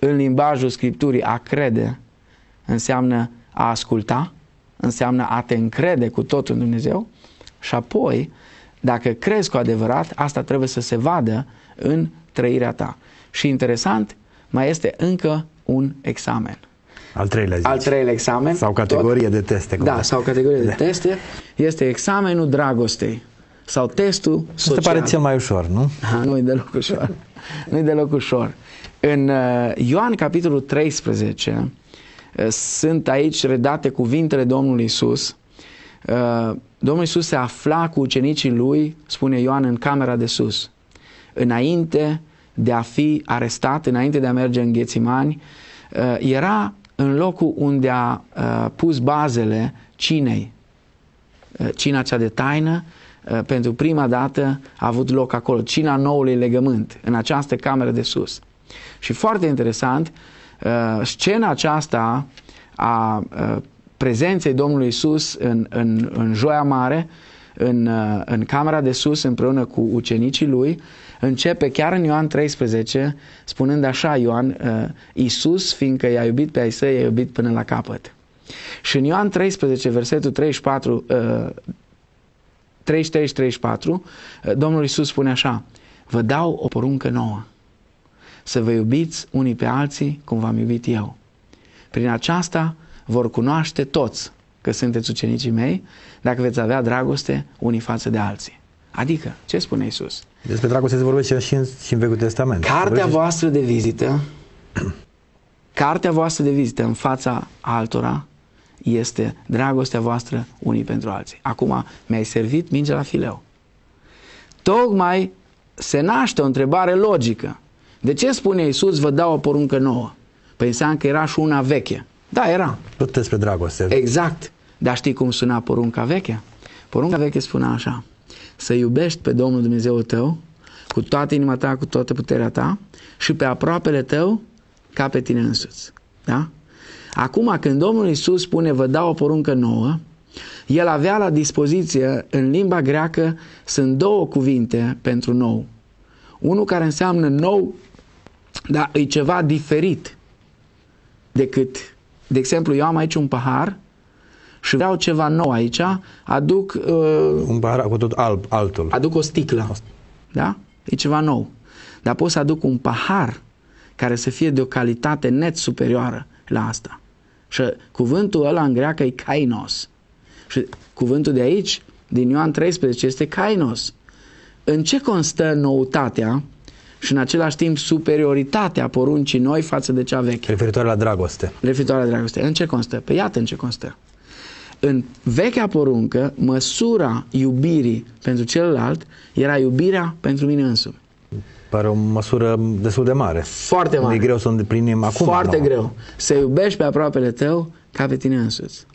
în limbajul Scripturii, a crede înseamnă a asculta, înseamnă a te încrede cu tot în Dumnezeu și apoi, dacă crezi cu adevărat, asta trebuie să se vadă în trăirea ta. Și interesant, mai este încă un examen. Al treilea zici. Al treilea examen. Sau categorie tot, de teste. Da, sau categorie de teste. Este examenul dragostei. Sau testul social. Asta pare cel mai ușor, nu? Nu-i deloc ușor. Nu-i deloc ușor. În Ioan, capitolul treisprezece, sunt aici redate cuvintele Domnului Iisus. Domnul Iisus se afla cu ucenicii lui, spune Ioan, în camera de sus. Înainte de a fi arestat, înainte de a merge în Ghețimani, era în locul unde a pus bazele cinei. Cina cea de taină, pentru prima dată a avut loc acolo, cina noului legământ, în această cameră de sus. Și foarte interesant, scena aceasta a prezenței Domnului Iisus în, în, în Joia Mare, în, în camera de sus, împreună cu ucenicii lui, începe chiar în Ioan treisprezece, spunând așa Ioan, Iisus, fiindcă i-a iubit pe ai săi, i-a iubit până la capăt. Și în Ioan treisprezece, versetul treizeci și patru, treizeci și trei și treizeci și patru, Domnul Iisus spune așa: vă dau o poruncă nouă, să vă iubiți unii pe alții cum v-am iubit eu. Prin aceasta vor cunoaște toți că sunteți ucenicii mei, dacă veți avea dragoste unii față de alții. Adică, ce spune Iisus? Despre dragoste se vorbește și în, și în Vechiul Testament. Cartea voastră de vizită, cartea voastră de vizită în fața altora este dragostea voastră unii pentru alții. Acum mi-ai servit mingea la fileu. Tocmai se naște o întrebare logică. De ce spune Iisus, vă dau o poruncă nouă? Păi înseamnă că era și una veche. Da, era. Tot despre dragoste. Exact. Dar știi cum suna porunca veche? Porunca veche spunea așa: să iubești pe Domnul Dumnezeul tău cu toată inima ta, cu toată puterea ta și pe aproapele tău ca pe tine însuți. Da? Acum, când Domnul Iisus spune vă dau o poruncă nouă, El avea la dispoziție, în limba greacă sunt două cuvinte pentru nou. Unul care înseamnă nou, dar e ceva diferit decât, de exemplu, eu am aici un pahar și vreau ceva nou aici, aduc uh, un pahar cu tot alb, altul. Aduc o sticlă. Da? E ceva nou. Dar pot să aduc un pahar care să fie de o calitate net superioară la asta. Și cuvântul ăla în greacă e kainos. Și cuvântul de aici, din Ioan treisprezece, este kainos. În ce constă noutatea și în același timp superioritatea poruncii noi față de cea veche? Referitoare la dragoste. Referitoare la dragoste. În ce constă? Păi iată în ce constă. În vechea poruncă, măsura iubirii pentru celălalt era iubirea pentru mine însumi. Pare o măsură destul de mare. Foarte mare. E greu să o îndeplinim acum. Foarte nouă. greu. Să iubești pe aproapele tău ca pe tine însuți.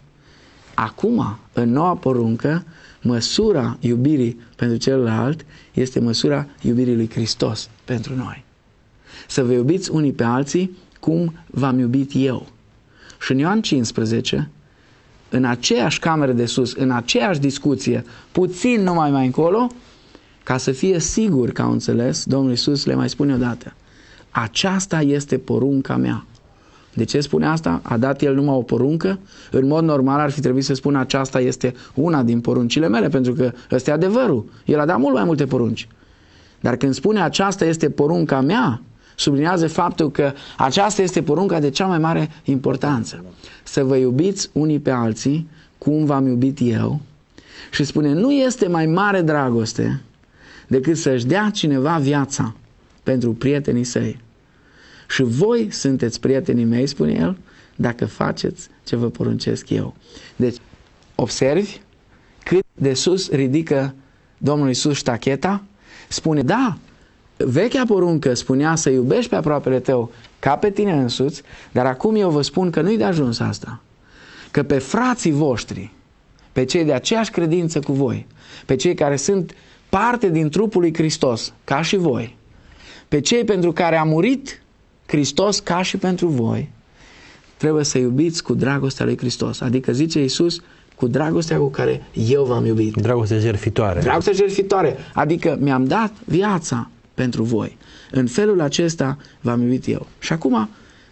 Acum, în noua poruncă, măsura iubirii pentru celălalt este măsura iubirii lui Hristos pentru noi. Să vă iubiți unii pe alții cum v-am iubit eu. Și în Ioan cincisprezece, în aceeași cameră de sus, în aceeași discuție, puțin numai mai încolo, ca să fie sigur că au înțeles, Domnul Iisus le mai spune odată: aceasta este porunca mea. De ce spune asta? A dat El numai o poruncă? În mod normal ar fi trebuit să spună aceasta este una din poruncile mele, pentru că ăsta e adevărul. El a dat mult mai multe porunci. Dar când spune aceasta este porunca mea, sublinează faptul că aceasta este porunca de cea mai mare importanță. Să vă iubiți unii pe alții cum v-am iubit eu. Și spune, nu este mai mare dragoste decât să-și dea cineva viața pentru prietenii săi. Și voi sunteți prietenii mei, spune el, dacă faceți ce vă poruncesc eu. Deci, observi cât de sus ridică Domnul Iisus ștacheta, spune, da, vechea poruncă spunea să iubești pe aproapele tău ca pe tine însuți, dar acum eu vă spun că nu-i de ajuns asta. Că pe frații voștri, pe cei de aceeași credință cu voi, pe cei care sunt parte din trupul lui Hristos, ca și voi, pe cei pentru care a murit Hristos ca și pentru voi, trebuie să iubiți cu dragostea lui Hristos. Adică zice Iisus, cu dragostea cu care eu v-am iubit. Dragoste jertfitoare. Dragoste jertfitoare. Adică mi-am dat viața pentru voi. În felul acesta v-am iubit eu. Și acum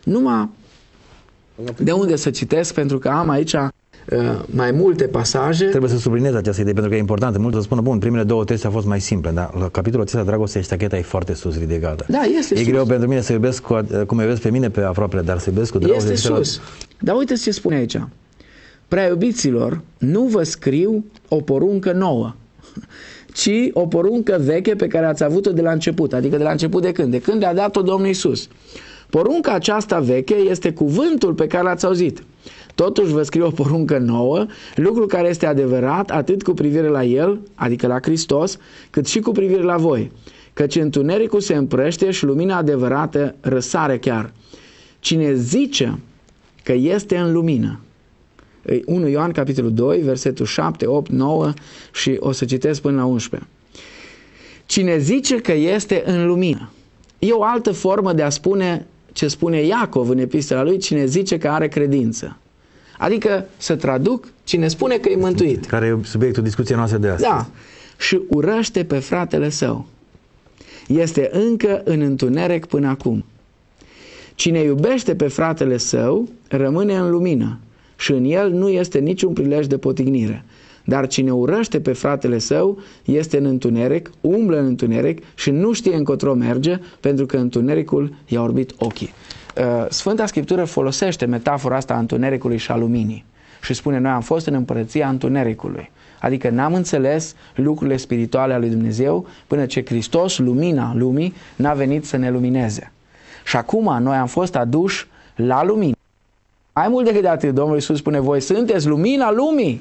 Numai de unde să citesc, pentru că am aici uh, mai multe pasaje. Trebuie să subliniez această idee, pentru că e importantă. Mulți să spună, bun, primele două texte au fost mai simple, dar la capitolul acesta, dragostea și tacheta e foarte sus ridicată. Da, este E sus. greu pentru mine să iubesc cu, cum iubesc pe mine pe aproapele, dar să iubesc cu dragoste. Este sus. Dar uite ce spune aici. Prea iubiților, nu vă scriu o poruncă nouă, ci o poruncă veche pe care ați avut-o de la început. Adică de la început de când? De când a dat-o Domnul Iisus. Porunca aceasta veche este cuvântul pe care l-ați auzit. Totuși vă scriu o poruncă nouă, lucru care este adevărat atât cu privire la El, adică la Hristos, cât și cu privire la voi. Căci întunericul se împrăște și lumina adevărată răsare chiar. Cine zice că este în lumină, unu Ioan capitolul doi, versetul șapte, opt, nouă și o să citesc până la unsprezece. Cine zice că este în lumină. E o altă formă de a spune ce spune Iacov în epistola lui, cine zice că are credință. Adică, să traduc, cine spune că e mântuit. Care e subiectul discuției noastre de astăzi. Da. Și urăște pe fratele său. Este încă în întuneric până acum. Cine iubește pe fratele său, rămâne în lumină și în el nu este niciun prilej de potignire. Dar cine urăște pe fratele său este în întuneric, umblă în întuneric și nu știe încotro merge, pentru că întunericul i-a orbit ochii. Sfânta Scriptură folosește metafora asta a întunericului și a luminii și spune, noi am fost în împărăția întunericului. Adică n-am înțeles lucrurile spirituale ale lui Dumnezeu până ce Hristos, lumina lumii, n-a venit să ne lumineze. Și acum noi am fost aduși la lumină. Mai mult decât atât, Domnul Iisus spune, voi sunteți lumina lumii.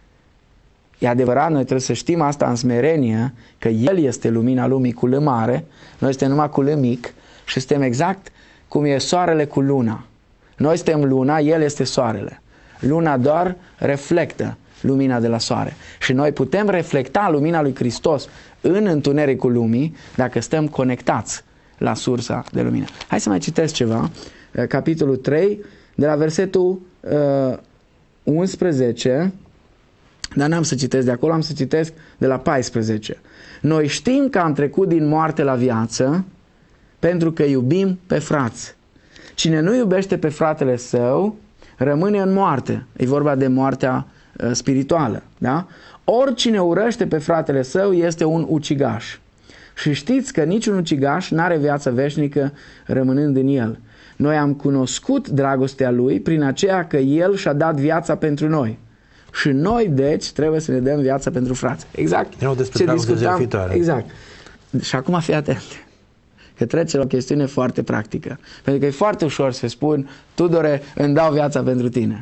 E adevărat, noi trebuie să știm asta în smerenie, că El este lumina lumii cu L mare, noi suntem numai cu L mic și suntem exact cum e soarele cu luna. Noi suntem luna, El este soarele. Luna doar reflectă lumina de la soare. Și noi putem reflecta lumina lui Hristos în întunericul lumii dacă stăm conectați la sursa de lumină. Hai să mai citesc ceva. Capitolul trei, de la versetul uh, unsprezece, dar n-am să citesc de acolo, am să citesc de la paisprezece. Noi știm că am trecut din moarte la viață pentru că iubim pe frați. Cine nu iubește pe fratele său rămâne în moarte. E vorba de moartea uh, spirituală. Da? Oricine urăște pe fratele său este un ucigaș. Și știți că niciun ucigaș n-are viață veșnică rămânând în el. Noi am cunoscut dragostea lui prin aceea că el și-a dat viața pentru noi. Și noi, deci, trebuie să ne dăm viața pentru frați. Exact ce discutam. Exact. Și acum fii atent, că trece la o chestiune foarte practică. Pentru că e foarte ușor să spun, Tudore, îmi dau viața pentru tine.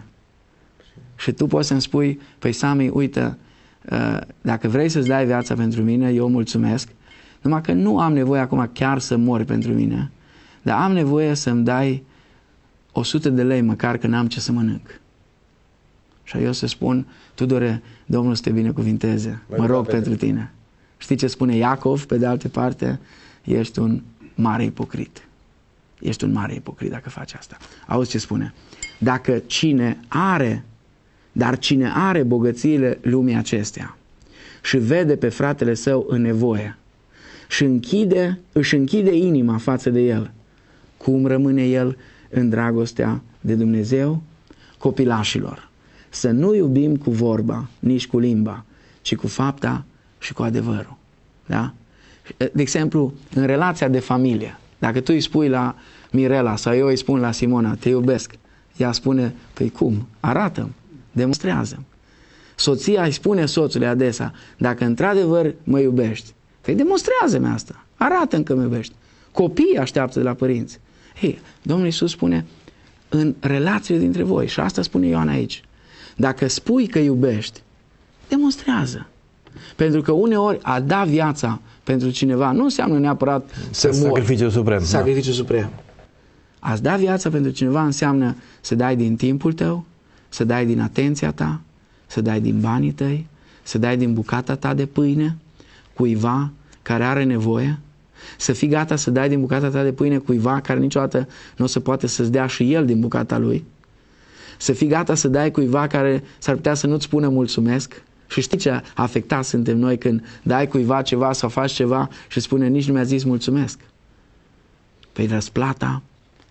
Și tu poți să-mi spui, păi Sami, uite, dacă vrei să-ți dai viața pentru mine, eu mulțumesc, numai că nu am nevoie acum chiar să mori pentru mine, dar am nevoie să-mi dai o sută de lei măcar că n-am ce să mănânc. Și eu să spun, Tudore, Domnul să te binecuvinteze, mă rog pentru tine. Știi ce spune Iacov, pe de altă parte? Ești un mare ipocrit. Ești un mare ipocrit dacă faci asta. Auzi ce spune? Dacă cine are, dar cine are bogățiile lumii acestea și vede pe fratele său în nevoie și închide, își închide inima față de el, cum rămâne el în dragostea de Dumnezeu? Copilașilor, să nu iubim cu vorba, nici cu limba, ci cu fapta și cu adevărul. Da? De exemplu, în relația de familie, dacă tu îi spui la Mirela sau eu îi spun la Simona, te iubesc, ea spune, păi cum? Arată-mi, demonstrează-mi. Soția îi spune soțului adesea, dacă într-adevăr mă iubești, păi demonstrează-mi asta, arată-mi că mă iubești. Copiii așteaptă de la părinți. Hei, Domnul Iisus spune, în relațiile dintre voi, și asta spune Ioan aici, dacă spui că iubești, demonstrează. Pentru că uneori a da viața pentru cineva nu înseamnă neapărat să mori. Sacrificiul suprem. Sacrificiul da. suprem. A-ți da viața pentru cineva înseamnă să dai din timpul tău, să dai din atenția ta, să dai din banii tăi, să dai din bucata ta de pâine cuiva care are nevoie, să fii gata să dai din bucata ta de pâine cuiva care niciodată nu o să poate să-ți dea și el din bucata lui, să fii gata să dai cuiva care s-ar putea să nu-ți spună mulțumesc. Și știi ce afectați suntem noi când dai cuiva ceva sau faci ceva și spune nici nu mi-a zis mulțumesc. Păi răsplata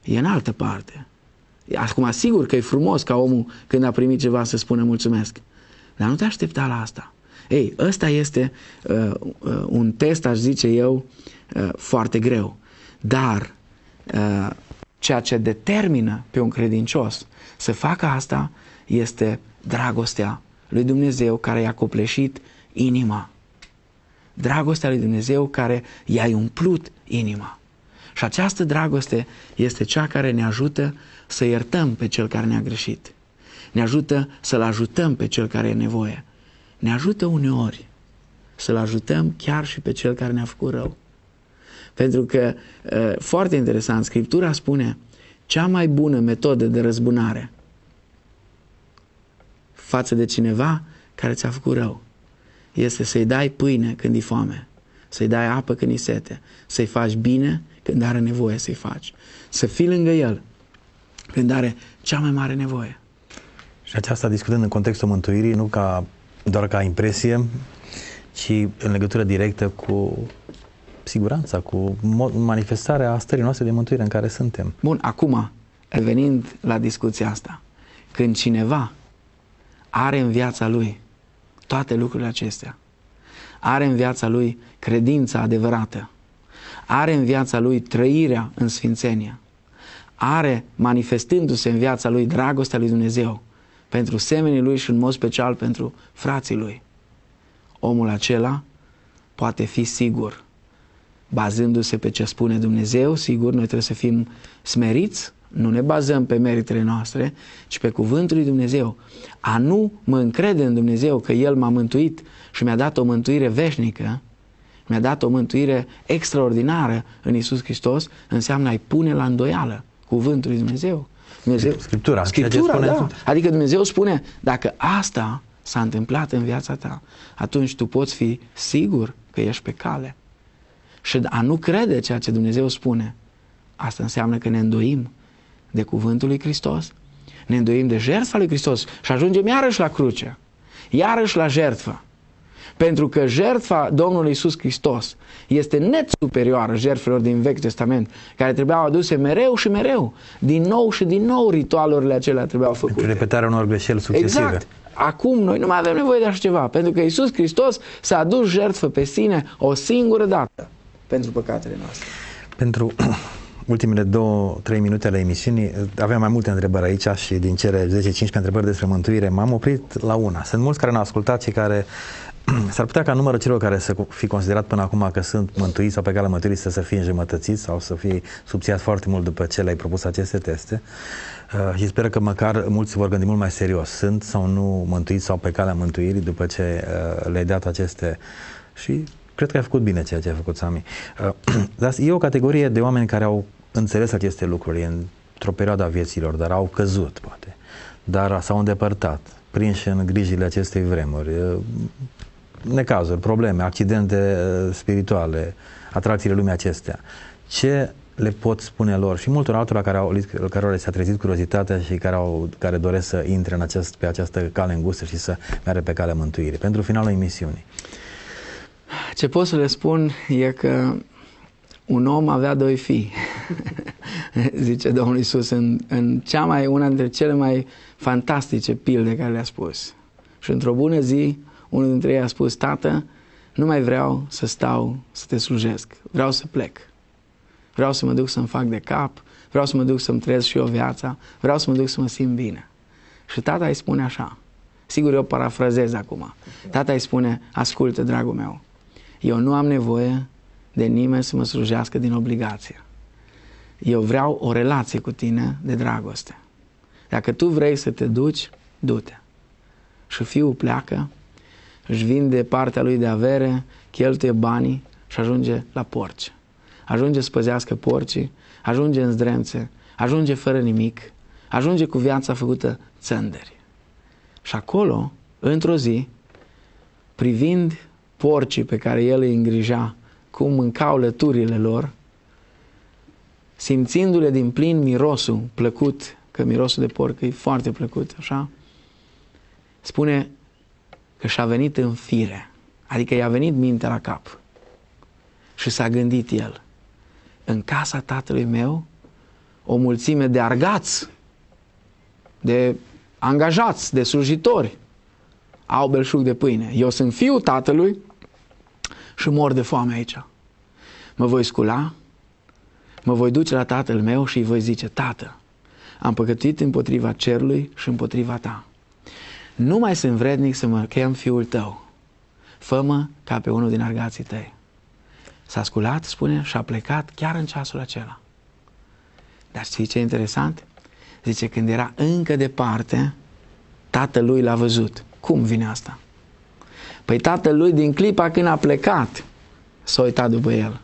e în altă parte. Acum, sigur că e frumos ca omul când a primit ceva să spună mulțumesc, dar nu te aștepta la asta. Ei, ăsta este uh, uh, un test, aș zice eu, uh, foarte greu. Dar uh, ceea ce determină pe un credincios să facă asta este dragostea lui Dumnezeu care i-a copleșit inima. Dragostea lui Dumnezeu care i-a umplut inima. Și această dragoste este cea care ne ajută să iertăm pe cel care ne-a greșit. Ne ajută să-l ajutăm pe cel care e nevoie. Ne ajută uneori să-l ajutăm chiar și pe cel care ne-a făcut rău. Pentru că, foarte interesant, Scriptura spune, cea mai bună metodă de răzbunare față de cineva care ți-a făcut rău este să-i dai pâine când e foame, să-i dai apă când e sete, să-i faci bine când are nevoie să-i faci, să fii lângă el când are cea mai mare nevoie. Și aceasta discutând în contextul mântuirii, nu ca doar ca impresie, ci în legătură directă cu siguranța, cu manifestarea stării noastre de mântuire în care suntem. Bun, acum, revenind la discuția asta, când cineva are în viața lui toate lucrurile acestea, are în viața lui credința adevărată, are în viața lui trăirea în sfințenie, are manifestându-se în viața lui dragostea lui Dumnezeu pentru semenii lui și în mod special pentru frații lui, omul acela poate fi sigur, bazându-se pe ce spune Dumnezeu. Sigur, noi trebuie să fim smeriți, nu ne bazăm pe meritele noastre, ci pe cuvântul lui Dumnezeu. A nu mă încrede în Dumnezeu că El m-a mântuit și mi-a dat o mântuire veșnică, mi-a dat o mântuire extraordinară în Iisus Hristos, înseamnă a-i pune la îndoială cuvântul lui Dumnezeu. Dumnezeu Scriptura. Scriptura, da. Adică Dumnezeu spune, dacă asta s-a întâmplat în viața ta, atunci tu poți fi sigur că ești pe cale. Și a nu crede ceea ce Dumnezeu spune, asta înseamnă că ne îndoim de cuvântul lui Hristos, ne îndoim de jertfa lui Hristos și ajungem iarăși la cruce, iarăși la jertfă. Pentru că jertfa Domnului Iisus Hristos este net superioară jertfelor din Vechiul Testament, care trebuiau aduse mereu și mereu. Din nou și din nou ritualurile acelea trebuiau făcute. Pentru repetarea unor greșeli succesive. Exact. Acum noi nu mai avem nevoie de așa ceva, pentru că Iisus Hristos s-a adus jertfă pe sine o singură dată pentru păcatele noastre. Pentru ultimele două, trei minute ale emisiunii, aveam mai multe întrebări aici și din cele zece cincisprezece întrebări despre mântuire m-am oprit la una. Sunt mulți care ne-au ascultat și care s-ar putea ca numărul celor care să fi considerat până acum că sunt mântuiți sau pe calea mântuirii să, să fie înjumătățiți sau să fie subțiați foarte mult după ce le-ai propus aceste teste. Uh, și sper că măcar mulți vor gândi mult mai serios. Sunt sau nu mântuiți sau pe calea mântuirii după ce uh, le-ai dat aceste... Și cred că ai făcut bine ceea ce ai făcut, Sami. Uh, dar e o categorie de oameni care au înțeles aceste lucruri într-o perioadă a vieților, dar au căzut, poate. Dar s-au îndepărtat, prinși în grijile acestei vremuri. Uh, necazuri, probleme, accidente spirituale, atracțiile lumii acestea. Ce le pot spune lor și multor altora care au, care le s-a trezit curiozitatea și care, au, care doresc să intre în acest, pe această cale îngustă și să meargă pe calea mântuirii? Pentru finalul emisiunii. Ce pot să le spun e că un om avea doi fii, zice Domnul Iisus, în, în cea mai, una dintre cele mai fantastice pilde care le-a spus. Și într-o bună zi, unul dintre ei a spus: Tată, nu mai vreau să stau să te slujesc, vreau să plec. Vreau să mă duc să-mi fac de cap, vreau să mă duc să-mi trăiesc și eu viața, vreau să mă duc să mă simt bine. Și tata îi spune așa, sigur eu parafrazez acum, tata îi spune: ascultă, dragul meu, eu nu am nevoie de nimeni să mă slujească din obligație. Eu vreau o relație cu tine de dragoste. Dacă tu vrei să te duci, du-te. Și fiul pleacă, își vinde partea lui de avere, cheltuie banii și ajunge la porci. Ajunge să păzească porcii, ajunge în zdrențe, ajunge fără nimic, ajunge cu viața făcută țânderi. Și acolo, într-o zi, privind porcii pe care el îi îngrija, cum mâncau lăturile lor, simțindu-le din plin mirosul plăcut, că mirosul de porc e foarte plăcut, așa, spune că și-a venit în fire, adică i-a venit mintea la cap și s-a gândit el: în casa tatălui meu o mulțime de argați, de angajați, de slujitori. Au belșug de pâine. Eu sunt fiul tatălui și mor de foame aici. Mă voi scula, mă voi duce la tatăl meu și îi voi zice: Tată, am păcătuit împotriva cerului și împotriva ta. Nu mai sunt vrednic să mă chem fiul tău. Fă-mă ca pe unul din argații tăi. S-a sculat, spune, și a plecat chiar în ceasul acela. Dar știi ce e interesant? Zice, când era încă departe, tatălui l-a văzut. Cum vine asta? Păi tatălui, din clipa când a plecat, s-a uitat după el.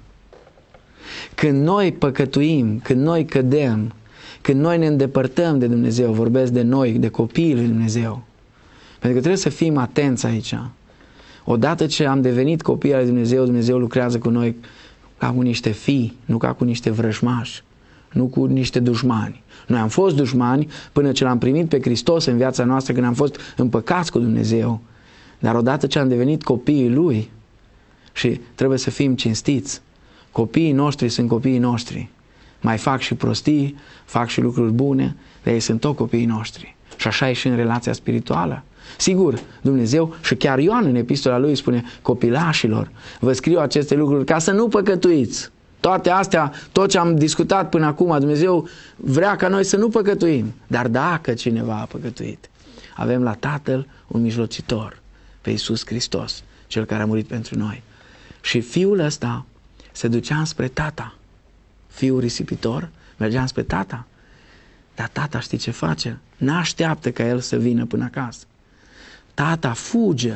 Când noi păcătuim, când noi cădem, când noi ne îndepărtăm de Dumnezeu, vorbesc de noi, de copiii lui Dumnezeu. Pentru că trebuie să fim atenți aici. Odată ce am devenit copii al lui Dumnezeu, Dumnezeu lucrează cu noi ca cu niște fii, nu ca cu niște vrăjmași, nu cu niște dușmani. Noi am fost dușmani până ce l-am primit pe Hristos în viața noastră, când am fost împăcați cu Dumnezeu. Dar odată ce am devenit copiii Lui, și trebuie să fim cinstiți, copiii noștri sunt copiii noștri. Mai fac și prostii, fac și lucruri bune, dar ei sunt tot copiii noștri. Și așa e și în relația spirituală. Sigur, Dumnezeu, și chiar Ioan în epistola lui spune: copilașilor, vă scriu aceste lucruri ca să nu păcătuiți. Toate astea, tot ce am discutat până acum, Dumnezeu vrea ca noi să nu păcătuim. Dar dacă cineva a păcătuit, avem la Tatăl un mijlocitor, pe Iisus Hristos, Cel care a murit pentru noi. Și fiul ăsta se ducea spre tata. Fiul risipitor mergea spre tata. Dar tata știi ce face? N-așteaptă ca el să vină până acasă. Tata fuge.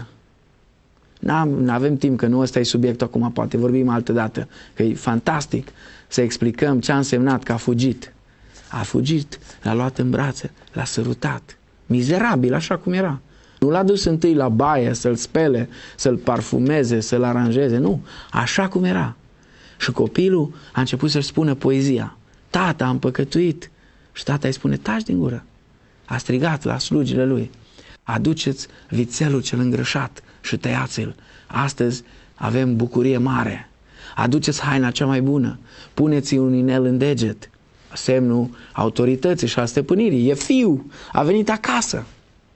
Nu avem timp, că nu ăsta e subiectul acum, poate vorbim altă dată, că e fantastic să explicăm ce a însemnat că a fugit. A fugit, l-a luat în brațe, l-a sărutat. Mizerabil, așa cum era. Nu l-a dus întâi la baie să-l spele, să-l parfumeze, să-l aranjeze, nu. Așa cum era. Și copilul a început să-și spună poezia. Tata, am păcătuit. Și tata îi spune: taci din gură. A strigat la slugile lui: aduceți vițelul cel îngrășat și tăiați-l. Astăzi avem bucurie mare. Aduceți haina cea mai bună. Puneți-i un inel în deget. Semnul autorității și a stăpânirii. E fiu. A venit acasă.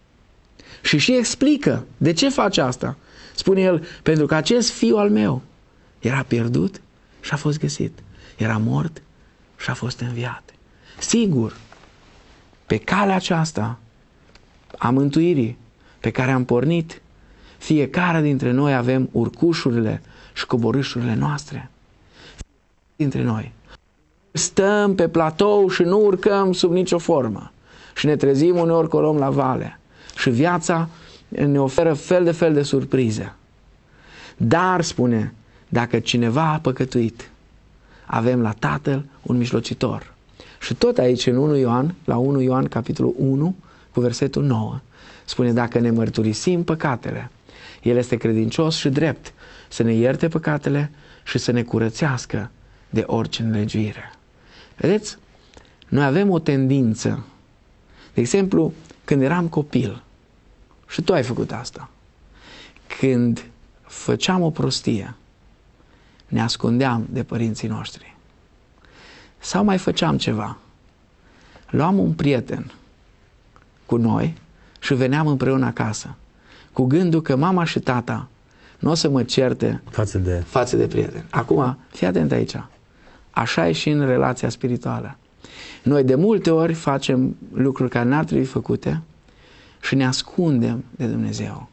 Și și explică de ce face asta. Spune el: pentru că acest fiu al meu era pierdut și a fost găsit. Era mort și a fost înviat. Sigur, pe calea aceasta a mântuirii pe care am pornit, fiecare dintre noi avem urcușurile și coborâșurile noastre. Dintre noi stăm pe platou și nu urcăm sub nicio formă. Și ne trezim uneori că o luăm la vale. Și viața ne oferă fel de fel de surprize. Dar, spune, dacă cineva a păcătuit, avem la Tatăl un mijlocitor. Și tot aici în unu Ioan, la unu Ioan capitolul unu, cu versetul nouă, spune: dacă ne mărturisim păcatele, El este credincios și drept să ne ierte păcatele și să ne curățească de orice nelegiuire. Vedeți? Noi avem o tendință. De exemplu, când eram copil, și tu ai făcut asta, când făceam o prostie, ne ascundeam de părinții noștri. Sau mai făceam ceva. Luam un prieten cu noi și veneam împreună acasă, cu gândul că mama și tata nu o să mă certe față de, față de prieten. Acum, fii atent aici. Așa e și în relația spirituală. Noi de multe ori facem lucruri care n-ar trebui făcute și ne ascundem de Dumnezeu.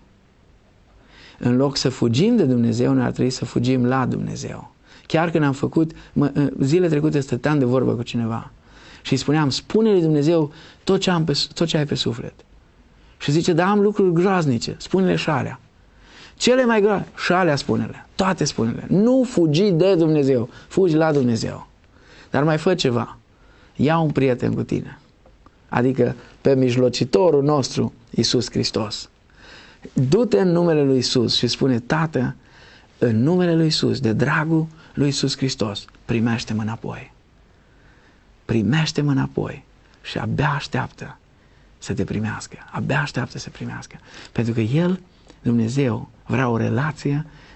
În loc să fugim de Dumnezeu, noi ar trebui să fugim la Dumnezeu. Chiar când am făcut, mă, zile trecute stăteam de vorbă cu cineva și îi spuneam: spune lui Dumnezeu tot ce, am pe, tot ce ai pe suflet. Și zice: da, am lucruri groaznice, spune-le și alea. Cele mai groaznice, și alea spune-le, toate spune-le. Nu fugi de Dumnezeu, fugi la Dumnezeu. Dar mai fă ceva. Ia un prieten cu tine. Adică pe mijlocitorul nostru, Iisus Hristos. Du-te în numele lui Iisus și spune: Tată, în numele lui Iisus, de dragul lui Iisus Hristos, primește-mă înapoi. Primește-mă înapoi. Și abia așteaptă să te primească. Abia așteaptă să primească. Pentru că El, Dumnezeu, vrea o relație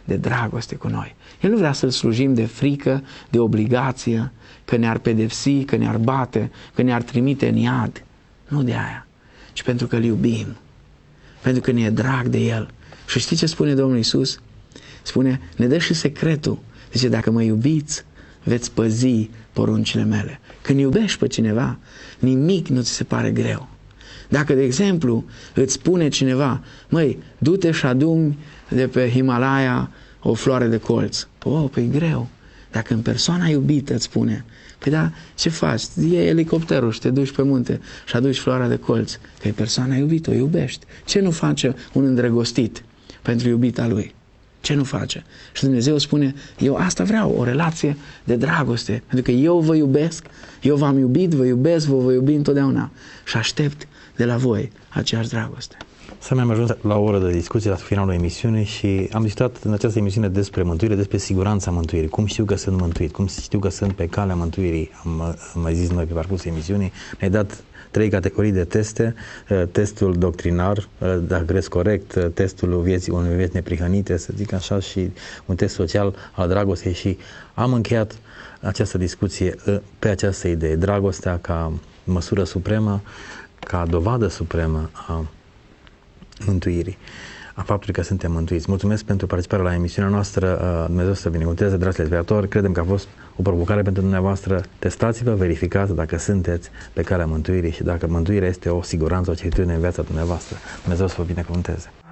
de dragoste cu noi. El nu vrea să-L slujim de frică, de obligație, că ne-ar pedepsi, că ne-ar bate, că ne-ar trimite în iad. Nu de aia, ci pentru că Îl iubim, pentru că ne e drag de El. Și știi ce spune Domnul Iisus? Spune, ne dă și secretul. Zice, dacă mă iubiți, veți păzi poruncile mele. Când iubești pe cineva, nimic nu ți se pare greu. Dacă, de exemplu, îți spune cineva, măi, du-te și adu-mi de pe Himalaya o floare de colț. Oh, păi greu. Dacă în persoana iubită îți spune, păi da, ce faci? Iei elicopterul și te duci pe munte și aduci floarea de colț. Că e persoana iubită, o iubești. Ce nu face un îndrăgostit pentru iubita lui? Ce nu face? Și Dumnezeu spune, eu asta vreau, o relație de dragoste. Pentru că eu vă iubesc, eu v-am iubit, vă iubesc, vă voi iubi întotdeauna. Și aștept de la voi aceeași dragoste. Să mi-am ajuns la o oră de discuție, la finalul emisiunii, și am discutat în această emisiune despre mântuire, despre siguranța mântuirii. Cum știu că sunt mântuit? Cum știu că sunt pe calea mântuirii? Am, am mai zis noi pe parcursul emisiunii. Ne-ai dat trei categorii de teste: testul doctrinar, dacă crezi corect, testul vieții, unei vieți neprihănite, să zic așa, și un test social al dragostei. Și am încheiat această discuție pe această idee: dragostea ca măsură supremă, ca dovadă supremă a mântuirii, a faptului că suntem mântuiți. Mulțumesc pentru participarea la emisiunea noastră. Dumnezeu să binecuvânteze, dragi telespectatori. Credem că a fost o provocare pentru dumneavoastră. Testați-vă, verificați dacă sunteți pe calea mântuirii și dacă mântuirea este o siguranță, o certitudine în viața dumneavoastră. Dumnezeu să vă binecuvânteze.